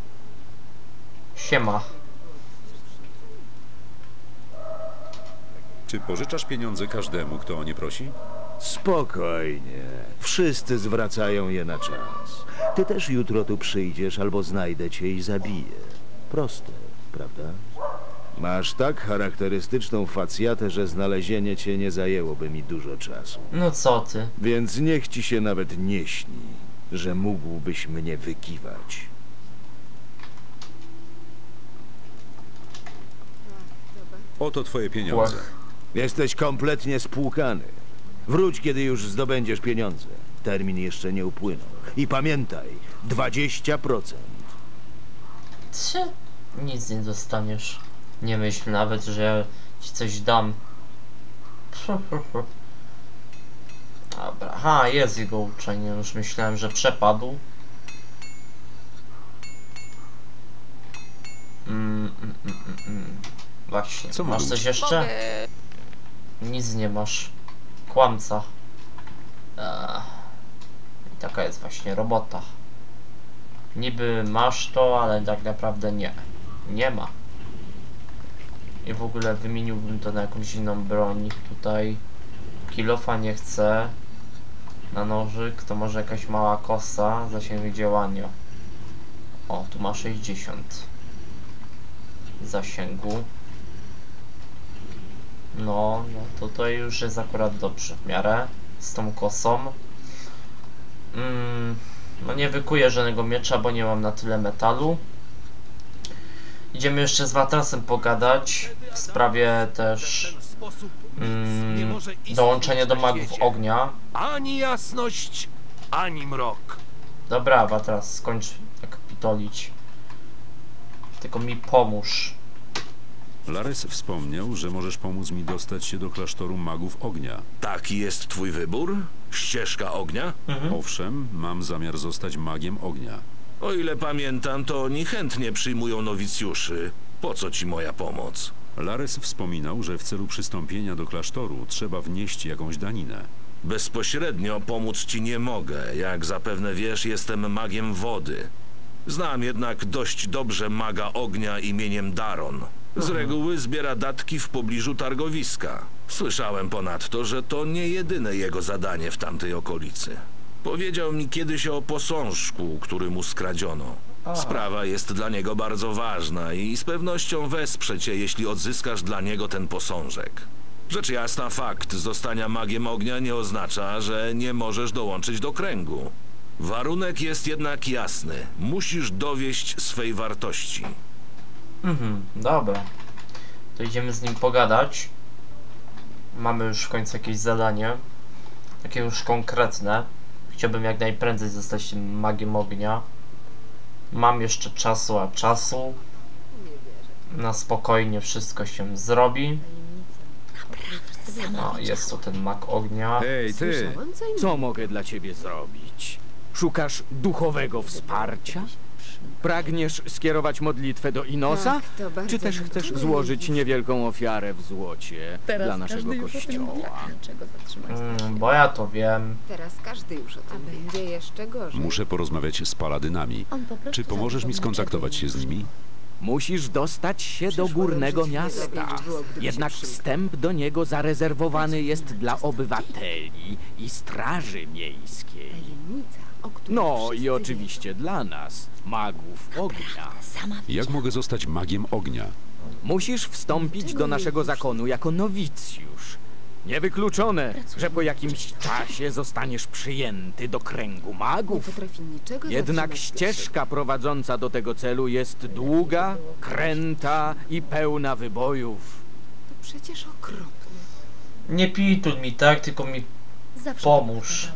Siema. Czy pożyczasz pieniądze każdemu, kto o nie prosi? Spokojnie. Wszyscy zwracają je na czas. Ty też jutro tu przyjdziesz, albo znajdę cię i zabiję. Proste, prawda? Masz tak charakterystyczną facjatę, że znalezienie cię nie zajęłoby mi dużo czasu. No co ty? Więc niech ci się nawet nie śni, że mógłbyś mnie wykiwać. Oto twoje pieniądze. Jesteś kompletnie spłukany. Wróć, kiedy już zdobędziesz pieniądze. Termin jeszcze nie upłynął. I pamiętaj, dwadzieścia procent. Trzy? Nic nie dostaniesz. Nie myśl nawet, że ja ci coś dam. Dobra, aha, jest jego uczenie. Już myślałem, że przepadł. Mm, mm, mm, mm. Właśnie, co masz ma coś być? jeszcze? Mogę. Nic nie masz. Kłamca. Ech. I taka jest właśnie robota. Niby masz to, ale tak naprawdę nie. Nie ma. I w ogóle wymieniłbym to na jakąś inną broń. Tutaj kilofa nie chcę. Na nożyk to może jakaś mała kosa. Zasięg działania. O, tu ma sześćdziesiąt zasięgu. No, no tutaj już jest akurat dobrze w miarę z tą kosą. Mm, no nie wykuję żadnego miecza, bo nie mam na tyle metalu. Idziemy jeszcze z Watrasem pogadać w sprawie też mm, dołączenia do magów ognia. Ani jasność, ani mrok. Dobra, Watras, skończ tak pitolić. Tylko mi pomóż. Lares wspomniał, że możesz pomóc mi dostać się do klasztoru magów ognia. Taki jest twój wybór? Ścieżka ognia? Mhm. Owszem, mam zamiar zostać magiem ognia. O ile pamiętam, to oni chętnie przyjmują nowicjuszy. Po co ci moja pomoc? Lares wspominał, że w celu przystąpienia do klasztoru trzeba wnieść jakąś daninę. Bezpośrednio pomóc ci nie mogę. Jak zapewne wiesz, jestem magiem wody. Znam jednak dość dobrze maga ognia imieniem Daron. Z reguły zbiera datki w pobliżu targowiska. Słyszałem ponadto, że to nie jedyne jego zadanie w tamtej okolicy. Powiedział mi kiedyś o posążku, który mu skradziono. Sprawa jest dla niego bardzo ważna i z pewnością wesprze cię, jeśli odzyskasz dla niego ten posążek. Rzecz jasna, fakt zostania magiem ognia nie oznacza, że nie możesz dołączyć do kręgu. Warunek jest jednak jasny. Musisz dowieść swej wartości. Mhm, dobra. To idziemy z nim pogadać. Mamy już w końcu jakieś zadanie. Takie już konkretne. Chciałbym jak najprędzej zostać tym magiem ognia. Mam jeszcze czasu, a czasu. Na spokojnie wszystko się zrobi. No, jest to ten mag ognia. Hej, ty! Co mogę dla ciebie zrobić? Szukasz duchowego wsparcia? Pragniesz skierować modlitwę do Inosa? Tak, to bardzo Czy też chcesz dziękuję. złożyć niewielką ofiarę w złocie Teraz dla naszego każdy już o tym wie. kościoła? Dlaczego zatrzymać? Mm, bo ja to wiem. Teraz każdy już o tym wie. Będzie jeszcze gorzej. Muszę porozmawiać z paladynami. On po prostu Czy pomożesz mi skontaktować się z nimi? Musisz dostać się do górnego miasta. Jednak wstęp do niego zarezerwowany jest dla obywateli i straży miejskiej. No i oczywiście dla nas, magów ognia. Jak mogę zostać magiem ognia? Musisz wstąpić do naszego zakonu jako nowicjusz. Niewykluczone, że po jakimś czasie zostaniesz przyjęty do kręgu magów. Potrafi niczego Jednak zatrzymać. ścieżka prowadząca do tego celu jest długa, kręta i pełna wybojów. To przecież okropne. Nie pituj mi tak, tylko mi Zawsze pomóż.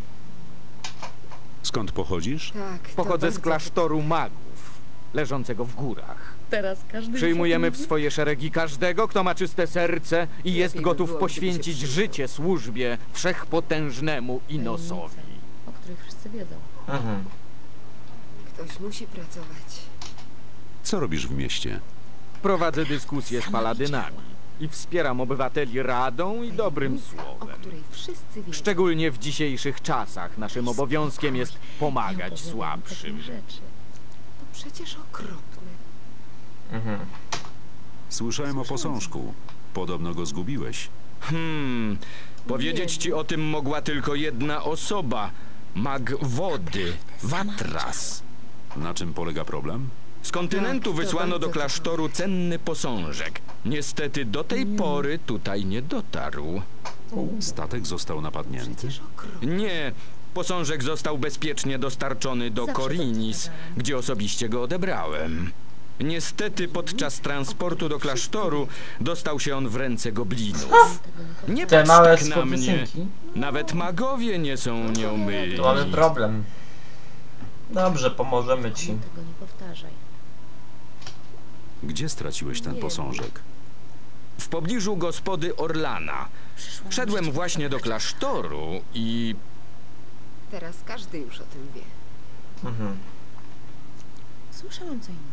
Skąd pochodzisz? Tak, to Pochodzę z bardzo- klasztoru magów, leżącego w górach. Teraz każdy Przyjmujemy już w o tym swoje szeregi każdego, kto ma czyste serce i jest by gotów było, gdyby poświęcić się życie służbie wszechpotężnemu wie. Inosowi. O których wszyscy wiedzą. Mhm. Ktoś musi pracować. Co robisz w mieście? Prowadzę dyskusje z paladynami i wspieram obywateli radą i dobrym O słowem. której wszyscy wiedzą. Szczególnie w dzisiejszych czasach naszym obowiązkiem jest pomagać słabszym. Rzeczy. To przecież okropne. Mhm. Słyszałem o posążku. Podobno go zgubiłeś. Hmm, powiedzieć ci o tym mogła tylko jedna osoba. Mag wody, Watras. Na czym polega problem? Z kontynentu wysłano do klasztoru cenny posążek. Niestety do tej pory tutaj nie dotarł. Statek został napadnięty? Nie, posążek został bezpiecznie dostarczony do Korinis, gdzie osobiście go odebrałem. Niestety podczas transportu do klasztoru dostał się on w ręce goblinów. Nie Te patrz małe tak na mnie. skurwysynki. Nawet magowie nie są nieomylni. To mamy problem. Dobrze, pomożemy ci. Tego nie powtarzaj. Gdzie straciłeś ten posążek? W pobliżu gospody Orlana. Szedłem właśnie do klasztoru i... Teraz każdy już o tym wie. Mhm. Słyszałam co innego.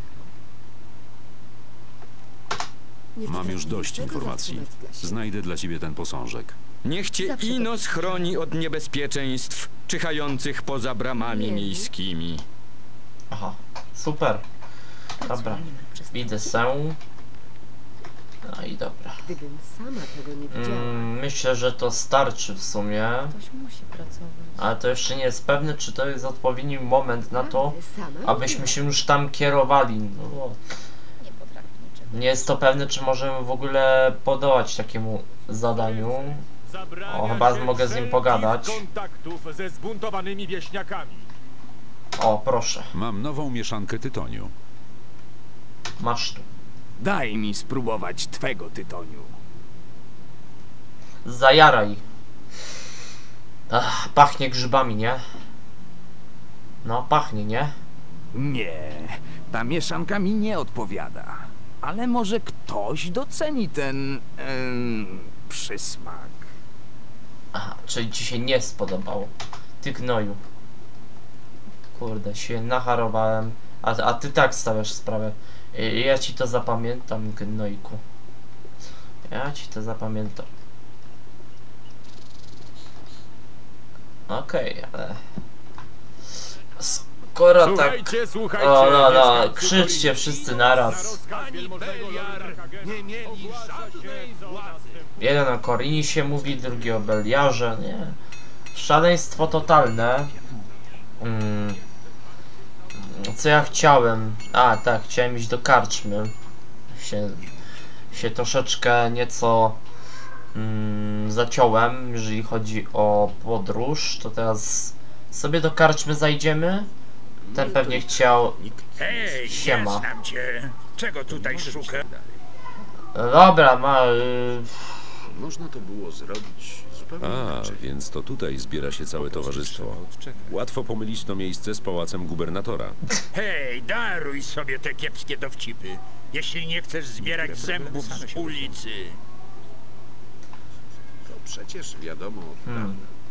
Nie Mam już dość niczego informacji. zatrzymać dla siebie. Znajdę dla ciebie ten posążek. Niech cię Zawsze Inos chroni od niebezpieczeństw czyhających poza bramami Nie. miejskimi. Aha, super. Dobra, widzę się. No i dobra. Gdybym sama tego nie widziała. Mm, myślę, że to starczy w sumie. Ktoś musi pracować. Ale to jeszcze nie jest pewne, czy to jest odpowiedni moment na to, Sama abyśmy się już tam kierowali. No, bo Nie potrafi niczego. nie jest to pewne, czy możemy w ogóle podołać takiemu zadaniu. O, chyba mogę z nim pogadać. Kontaktów ze zbuntowanymi wieśniakami. O, proszę. Mam nową mieszankę tytoniu. Masz tu. Daj mi spróbować twego tytoniu. Zajaraj. Ach, pachnie grzybami, nie? No, pachnie, nie? Nie, ta mieszanka mi nie odpowiada. Ale może ktoś doceni ten em, przysmak. Aha, czyli ci się nie spodobało. Ty gnoju. Kurde, się nacharowałem. A, a ty tak stawiasz sprawę. I- Ja ci to zapamiętam, gnojku. Ja ci to zapamiętam. Okej, okay, ale... Skoro Słuchajcie, tak... słuchajcie, O, no, no, mieszkańcy krzyczcie Korinii. wszyscy naraz. Nie mieli żadnej władzy. Jeden o Korinisie mówi, drugi o Beliarze, nie? Szaleństwo totalne. Hmm. Co ja chciałem? A, tak, chciałem iść do karczmy. Się, się troszeczkę nieco mm, zaciąłem, jeżeli chodzi o podróż. To teraz sobie do karczmy zajdziemy. Ten pewnie chciał... Hej, Siema. nie znam cię. Czego tutaj szukasz? Dobra, ma... Y... Można to było zrobić zupełnie A, więc to tutaj zbiera się całe towarzystwo. Łatwo pomylić to miejsce z pałacem gubernatora. Hej, daruj sobie te kiepskie dowcipy, jeśli nie chcesz zbierać zębów z ulicy. To przecież wiadomo. Hmm.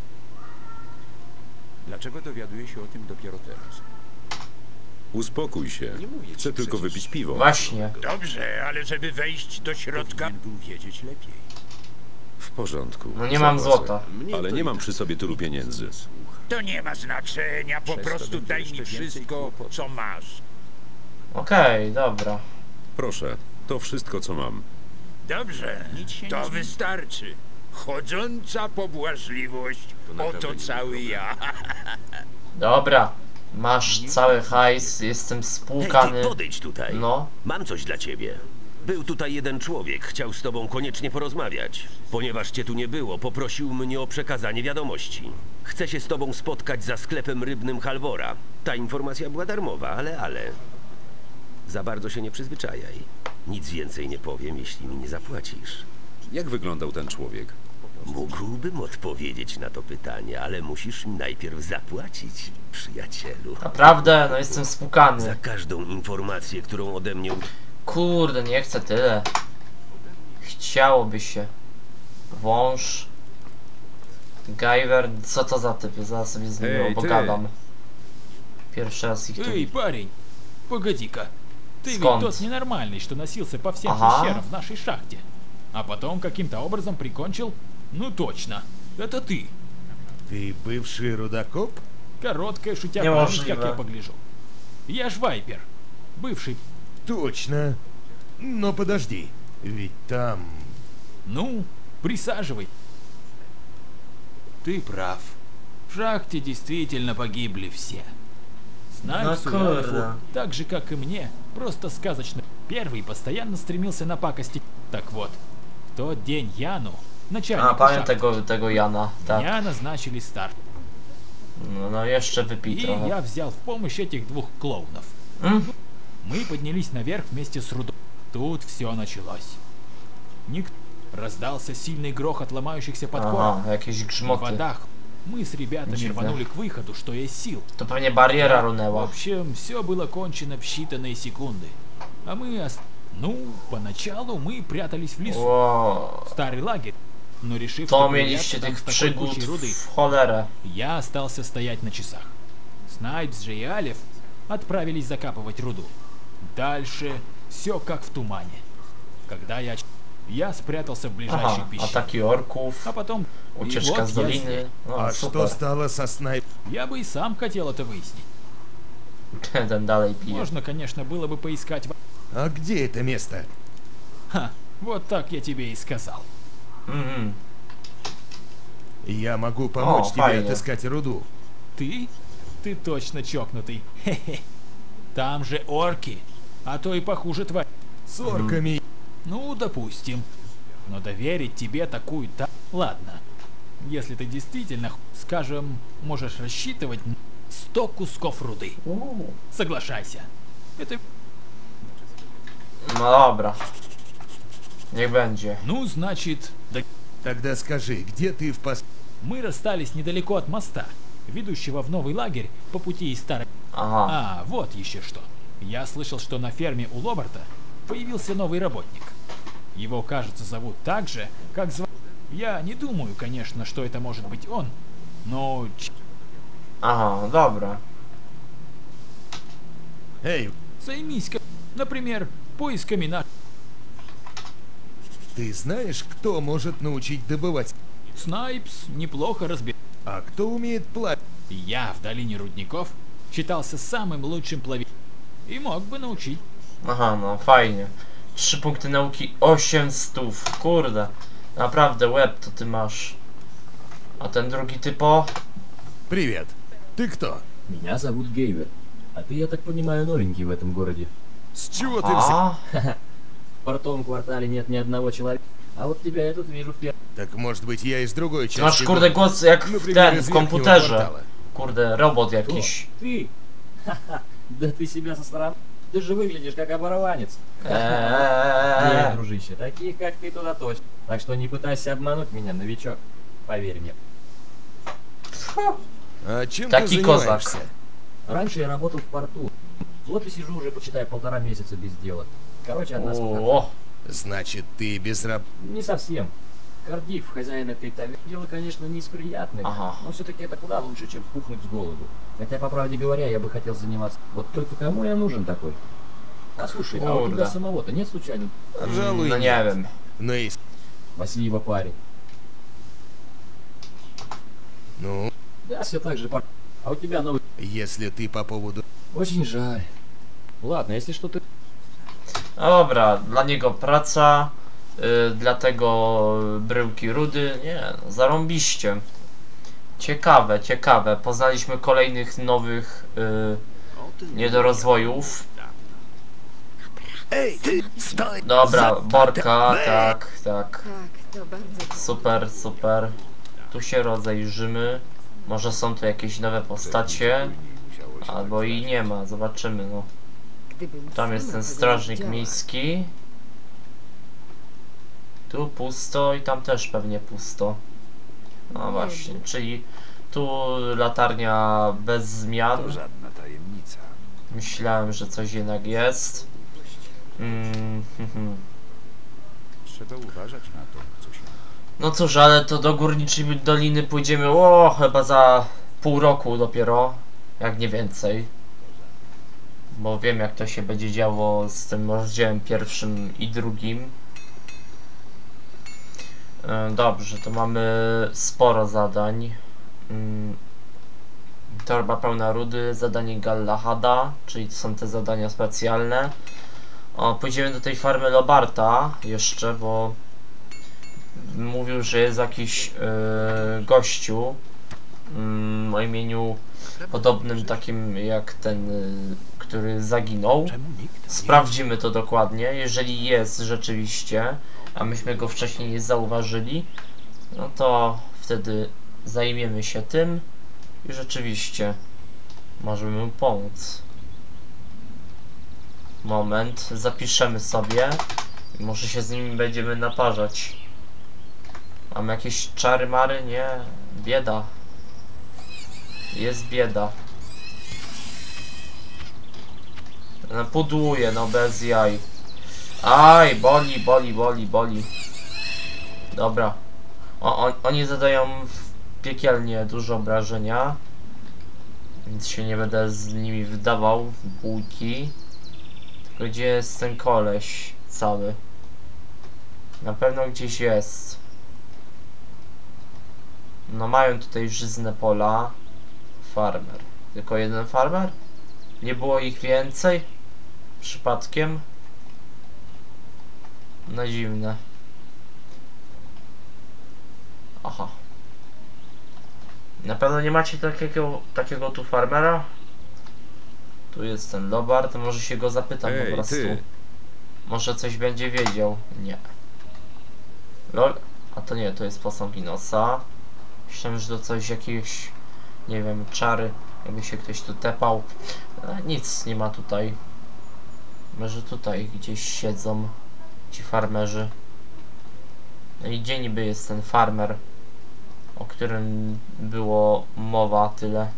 Dlaczego dowiaduję się o tym dopiero teraz? Uspokój się. Chcę tylko wypić piwo. Właśnie. Dobrze, ale żeby wejść do środka... Powinien był wiedzieć lepiej. W porządku. No nie mam Zapłacę. złota. Ale nie mam przy sobie tylu pieniędzy. To nie ma znaczenia, po prostu daj mi wszystko, co masz. Okej, okay, dobra. Proszę, to wszystko co mam. Dobrze, to wystarczy. Chodząca pobłażliwość, oto cały ja. Dobra. Masz cały hajs, jestem spłukany. Hej, ty podejdź tutaj. No. Mam coś dla ciebie. Był tutaj jeden człowiek, chciał z tobą koniecznie porozmawiać. Ponieważ cię tu nie było, poprosił mnie o przekazanie wiadomości. Chce się z tobą spotkać za sklepem rybnym Halvora. Ta informacja była darmowa, ale, ale... Za bardzo się nie przyzwyczajaj. Nic więcej nie powiem, jeśli mi nie zapłacisz. Jak wyglądał ten człowiek? Mógłbym odpowiedzieć na to pytanie, ale musisz mi najpierw zapłacić, przyjacielu. Naprawdę? No jestem spłukany. Za każdą informację, którą ode mnie... Kurde, nie chcę tyle. Chciałoby się. Wąż. Gajwer, co to za typy? Zaraz sobie z nimi pogadam. Pierwszy raz ich tu... Эй, парень, погоди-ка. Ты Сконт. ведь тот ненормальный, что носился по всем Ага. пещерам в нашей шахте. А потом каким-то образом прикончил... Ну точно, это ты. Ты бывший рудокоп? Короткая шутя Не память, может, как да. я погляжу. Я ж Вайпер. Бывший. Точно. Но подожди, ведь там... Ну, присаживай. Ты прав. В шахте действительно погибли все. Снайпсу и Ну, Альфу, круто. так же как и мне, просто сказочно. Первый постоянно стремился напакостить. Так вот, в тот день Яну, A, начальнику pamiętam шахты, tego, tego Jana, tak. меня назначили старт. No, no jeszcze wypij И trochę. я взял в помощь этих двух клоунов. М? Мы поднялись наверх вместе с Рудо. Тут все началось. Ник... Раздался сильный грохот ломающихся подкорок. Aha, jakieś В grzmoty. водах мы с ребятами Dziwne. рванули к выходу, что есть сил. To pewnie bariera В runęła. общем, все было кончено в считанные секунды. А мы... ос- Ну, поначалу мы прятались в лесу. Wow. Старый лагерь. Но решив, To что mieliście появляться там tych с такой przygód кучей руды, w cholerę. я остался стоять на часах. Снайпс же и Алиф отправились закапывать руду. Дальше все как в тумане. Когда я... ч- Я спрятался в ближайшей Aha, пещере. ataki orków, А потом... и ucieczka вот z я doliny. здесь. No, А что super. стало со снайп... Я бы и сам хотел это выяснить. Ten dalej pije. Можно, конечно, было бы поискать... в- А где это место? Ха, вот так я тебе и сказал. Mhm. Я могу помочь О, тебе файно. отыскать руду. Ты? Ты точно чокнутый. Хе-хе. Там же орки. А то и похуже тварь. С орками... Ну, допустим. Но доверить тебе такую та... Ладно. Если ты действительно, х- скажем, можешь рассчитывать на сто кусков руды. Uuu. Соглашайся. Это... No dobra. Niech będzie. Ну, значит, да- Тогда скажи, где ты в пос... мы расстались недалеко от моста, ведущего в новый лагерь по пути из старой... Aha. А, вот еще что. Я слышал, что на ферме у Лобарта появился новый работник. Его, кажется, зовут так же, как звали... Я не думаю, конечно, что это может быть он, но... ч- Aha, dobra. Эй, Займись, ка- например, поисками на... ты знаешь, кто может научить добывать? Снайпс неплохо разбирается. А кто умеет плавать? Я в долине рудников считался самым лучшим пловецом и мог бы научить. Aha, no fajnie. Trzy punkty nauki, osiem stów. Kurde. Naprawdę łeb to ty masz. A ten drugi typo? Привет. Ты кто? Меня зовут Гейвер. А ты, я так понимаю, новенький в этом городе. С чего ты А? взял? В портовом квартале нет ни одного человека. А вот тебя я тут вижу в первом. Так может быть я из другой Ty части masz kurde города? głos jak Например, ten, из w верхнего komputerze. квартала. Kurde, robot Кто? jakiś. Ты? Ха-ха. Да ты себя со стороны... Ты же выглядишь как оборванец. Eee. Нет, дружище, таких как ты туда точно. Так что не пытайся обмануть меня, новичок. Поверь мне. А чем Taki ты kozak. занимаешься? Раньше я работал в порту. Вот и сижу уже, почитай, полтора месяца без дела. Короче, одна скука. O, Значит, ты без раб... Не совсем. Кардив, хозяин этой таверны, дело, конечно, не из приятных, Ага. но все-таки это куда лучше, чем пухнуть с голоду. Хотя, по правде говоря, я бы хотел заниматься. Вот только кому я нужен такой? Послушай, а у тебя Курда. самого-то нет случайно? Пожалуй, no nie нет. wiem. Но есть... Спасибо, парень. Ну, Да, все так же, парень. А у тебя новый... если ты по поводу... Очень жаль. Ладно, если что ты... Dobra, dla niego praca, y, dla tego bryłki rudy, nie, no, zarąbiście. Ciekawe, ciekawe, poznaliśmy kolejnych nowych y, niedorozwojów. Dobra, Borka, tak, tak, Tak, to bardzo... super, super. Tu się rozejrzymy, może są tu jakieś nowe postacie, albo i nie ma, zobaczymy, no. Gdybym Tam jest sama ten tego nie strażnik widziała. miejski. Tu pusto i tam też pewnie pusto. No właśnie, czyli tu latarnia bez zmian. To żadna tajemnica. Myślałem, że coś jednak jest. Mm, hmm. Trzeba uważać na to, co się... No cóż, ale to do Górniczej Doliny pójdziemy, o, chyba za pół roku dopiero, jak nie więcej. Bo wiem, jak to się będzie działo z tym rozdziałem pierwszym i drugim. E, Dobrze, to mamy sporo zadań. Mm, Torba pełna rudy, zadanie Gallahada, czyli to są te zadania specjalne. O, pójdziemy do tej farmy Lobarta jeszcze, bo mówił, że jest jakiś yy, gościu yy, o imieniu podobnym takim jak ten, yy, który zaginął. Sprawdzimy to dokładnie. Jeżeli jest rzeczywiście, a myśmy go wcześniej nie zauważyli, no to wtedy zajmiemy się tym i rzeczywiście możemy mu pomóc. Moment, zapiszemy sobie i może się z nimi będziemy naparzać. Mam jakieś czary mary? Nie, bieda. Jest bieda. No, pudłuje, no bez jaj. Aj, boli, boli, boli, boli. Dobra. O, on, oni zadają piekielnie dużo obrażenia, więc się nie będę z nimi wydawał w bójki. Tylko gdzie jest ten koleś cały? Na pewno gdzieś jest. No mają tutaj żyzne pola. Farmer. Tylko jeden farmer? Nie było ich więcej? Przypadkiem? No dziwne. Aha. Na pewno nie macie takiego, takiego tu farmera? Tu jest ten Lobart, może się go zapytam Ej, po prostu. ty. Może coś będzie wiedział. Nie. Lol. A to nie, to jest posąg Inosa. Myślałem, że to coś, jakieś, nie wiem, czary, jakby się ktoś tu tepał. E, nic nie ma tutaj. Może tutaj gdzieś siedzą ci farmerzy. No i gdzie niby jest ten farmer, o którym było mowa tyle.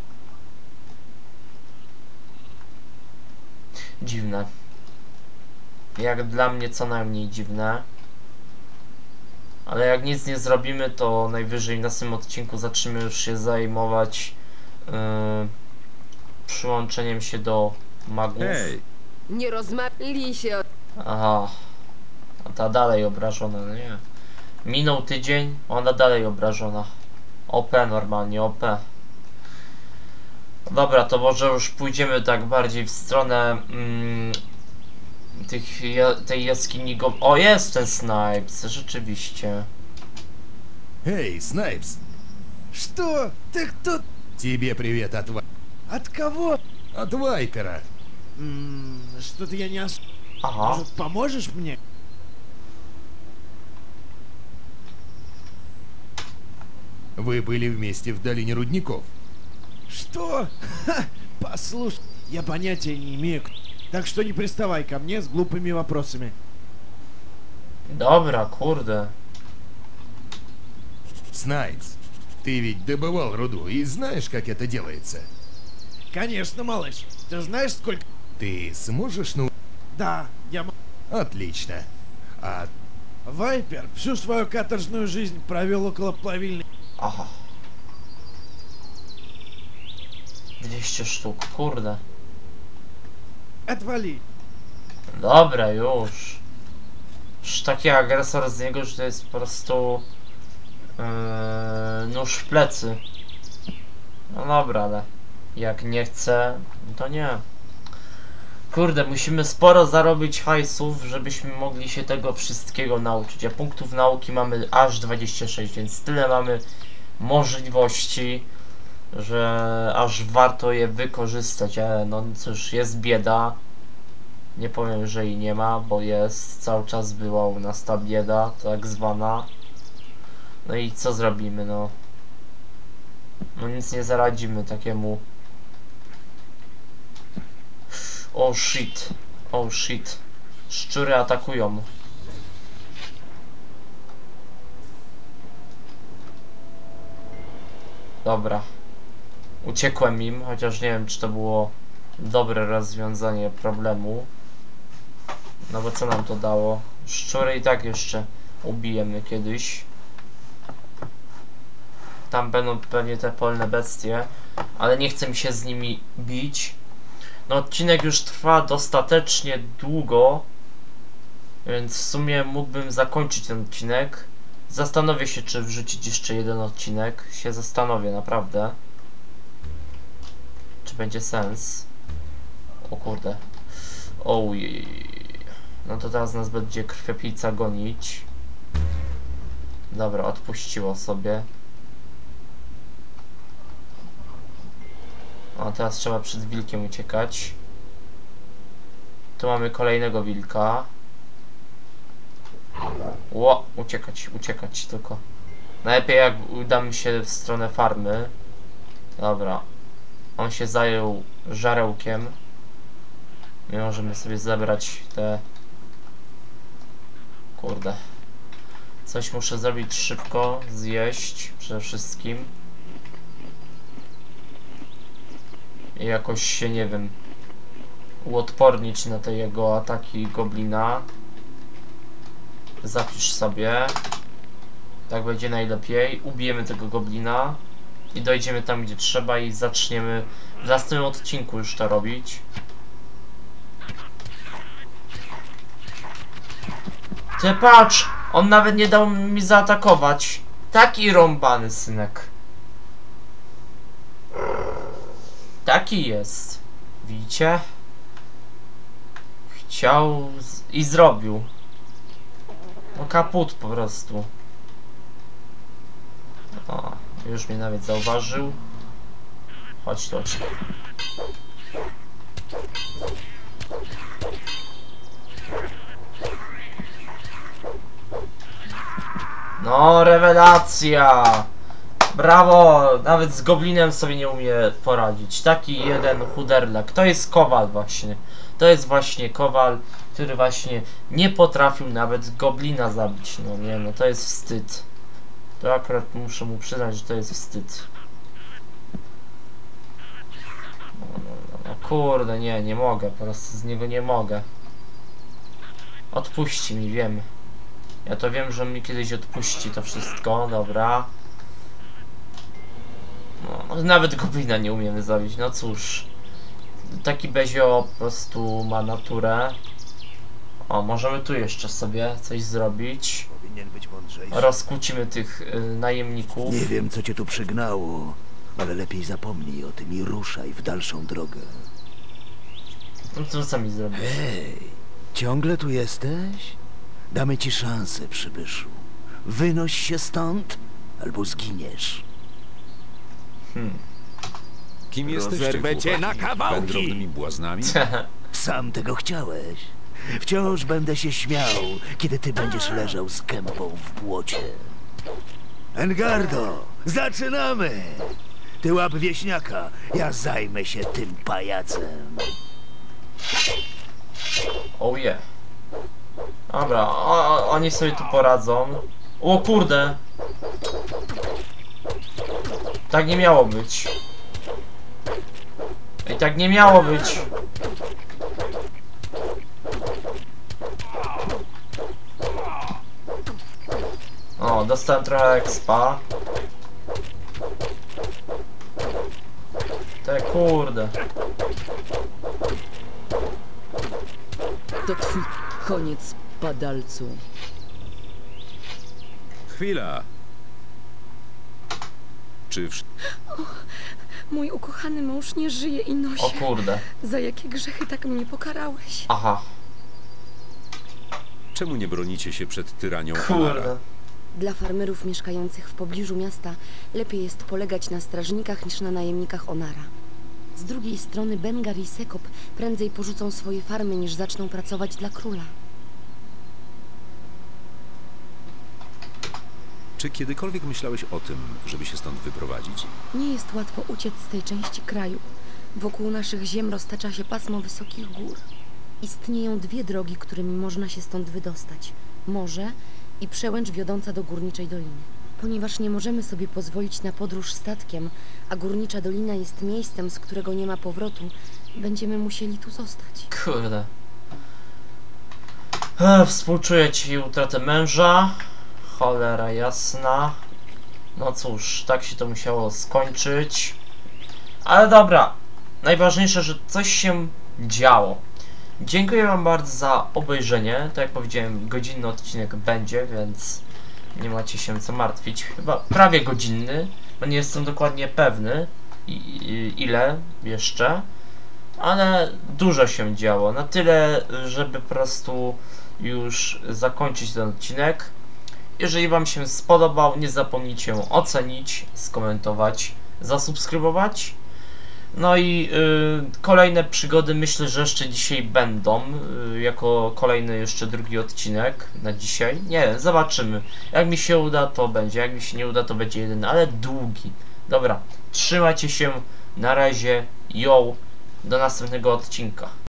Dziwne. Jak dla mnie co najmniej dziwne. Ale jak nic nie zrobimy, to najwyżej w następnym odcinku zaczniemy już się zajmować yy, przyłączeniem się do magów. Hej. Nie rozmawiali się o... Aha. A ta dalej obrażona, no nie. Minął tydzień, ona dalej obrażona. O P normalnie, O P. Dobra, to może już pójdziemy tak bardziej w stronę mm, tych, ja, tej jaskini go... O, jest ten Snipes, rzeczywiście. Эй, Снайпс! Что? Ты кто? Тебе привет от Ва... От кого? От Вайпера. М, Что-то я не ос... Ага. Может, поможешь мне? Вы были вместе в долине рудников. Что? Ха, послушай, я понятия не имею, кто- так что не приставай ко мне с глупыми вопросами. Dobra, kurde. Снайпс, ты ведь добывал руду и знаешь, как это делается? Конечно, малыш. Ты знаешь, сколько... Ты сможешь ну... Да, я... м- Отлично. А Вайпер всю свою каторжную жизнь провел около плавильни. Aha. dwieście sztuk, kurde. Отвали. Dobra, już. Już taki agresor z niego, że to jest po prostu yy, nóż w plecy. No dobra, ale jak nie chce, to nie. Kurde, musimy sporo zarobić hajsów, żebyśmy mogli się tego wszystkiego nauczyć. A punktów nauki mamy aż dwadzieścia sześć, więc tyle mamy możliwości, że aż warto je wykorzystać. Ale no cóż, jest bieda. Nie powiem, że jej nie ma, bo jest. Cały czas była u nas ta bieda, tak zwana. No i co zrobimy, no? No nic nie zaradzimy takiemu. Oh shit. Oh shit. Szczury atakują. Dobra. Uciekłem im, chociaż nie wiem, czy to było dobre rozwiązanie problemu. No bo co nam to dało? Szczury i tak jeszcze ubijemy kiedyś. Tam będą pewnie te polne bestie, ale nie chcę mi się z nimi bić. No odcinek już trwa dostatecznie długo, więc w sumie mógłbym zakończyć ten odcinek. Zastanowię się, czy wrzucić jeszcze jeden odcinek. Się zastanowię, naprawdę. Czy będzie sens? O kurde. Ojej. No to teraz nas będzie krwiopijca gonić. Dobra, odpuściło sobie. A teraz trzeba przed wilkiem uciekać. Tu mamy kolejnego wilka. Ło, uciekać, uciekać tylko. Najlepiej jak udamy się w stronę farmy. Dobra. On się zajął żarełkiem. My możemy sobie zebrać te... Kurde. Coś muszę zrobić szybko, zjeść przede wszystkim. I jakoś się, nie wiem, uodpornić na te jego ataki goblina. Zapisz sobie. Tak będzie najlepiej. Ubijemy tego goblina i dojdziemy tam, gdzie trzeba, i zaczniemy w następnym odcinku już to robić. Ty patrz! On nawet nie dał mi zaatakować. Taki rąbany synek. Taki jest. Widzicie? Chciał z... i zrobił. No kaput po prostu. O, już mnie nawet zauważył. Chodź, chodź. No, rewelacja! Brawo! Nawet z goblinem sobie nie umie poradzić. Taki jeden chuderlak. To jest kowal właśnie. To jest właśnie kowal, który właśnie nie potrafił nawet goblina zabić. No nie, no to jest wstyd. To akurat muszę mu przyznać, że to jest wstyd. No, no, no, no kurde, nie, nie mogę. Po prostu z niego nie mogę. Odpuści mi, wiem. Ja to wiem, że mi kiedyś odpuści to wszystko. Dobra. No, nawet goblina nie umiemy zabić, no cóż. Taki Bezio po prostu ma naturę. O, możemy tu jeszcze sobie coś zrobić. powinien być mądrzejszy. rozkłócimy tych y, najemników. Nie wiem, co cię tu przygnało, ale lepiej zapomnij o tym i ruszaj w dalszą drogę. No to co mi zrobisz? Hej, ciągle tu jesteś? Damy ci szansę, przybyszu. Wynoś się stąd, albo zginiesz. Hmm. Kim jesteście, Rozerwę cię chłopaki? na kawałki! Wędrownymi błaznami? Sam tego chciałeś. Wciąż będę się śmiał, kiedy ty będziesz leżał z kępą w błocie. Engardo, zaczynamy! Ty łap wieśniaka, ja zajmę się tym pajacem. Oh yeah. Dobra, o, o, oni sobie tu poradzą. O kurde! Tak nie miało być. I tak nie miało być. O, dostałem trochę expa. Te kurde. To twój koniec, padalcu. Chwila. Czy w... Mój ukochany mąż nie żyje i nosi. O kurde. Za jakie grzechy tak mnie pokarałeś? Aha. Czemu nie bronicie się przed tyranią Kurde. Onara? Dla farmerów mieszkających w pobliżu miasta lepiej jest polegać na strażnikach niż na najemnikach Onara. Z drugiej strony Bengar i Sekop prędzej porzucą swoje farmy niż zaczną pracować dla króla. Czy kiedykolwiek myślałeś o tym, żeby się stąd wyprowadzić? Nie jest łatwo uciec z tej części kraju. Wokół naszych ziem roztacza się pasmo wysokich gór. Istnieją dwie drogi, którymi można się stąd wydostać. Morze i przełęcz wiodąca do Górniczej Doliny. Ponieważ nie możemy sobie pozwolić na podróż statkiem, a Górnicza Dolina jest miejscem, z którego nie ma powrotu, będziemy musieli tu zostać. Kurde. Ech, współczuję ci utratę męża. Cholera jasna. No cóż, tak się to musiało skończyć. Ale dobra. Najważniejsze, że coś się działo. Dziękuję wam bardzo za obejrzenie. Tak jak powiedziałem, godzinny odcinek będzie, więc nie macie się co martwić. Chyba prawie godzinny, bo nie jestem dokładnie pewny i, i, ile jeszcze. Ale dużo się działo. Na tyle, żeby po prostu już zakończyć ten odcinek. Jeżeli wam się spodobał, nie zapomnijcie ocenić, skomentować, zasubskrybować. No i y, kolejne przygody myślę, że jeszcze dzisiaj będą, y, jako kolejny jeszcze drugi odcinek na dzisiaj. Nie, zobaczymy. Jak mi się uda, to będzie, jak mi się nie uda, to będzie jeden, ale długi. Dobra, trzymajcie się, na razie, yo, do następnego odcinka.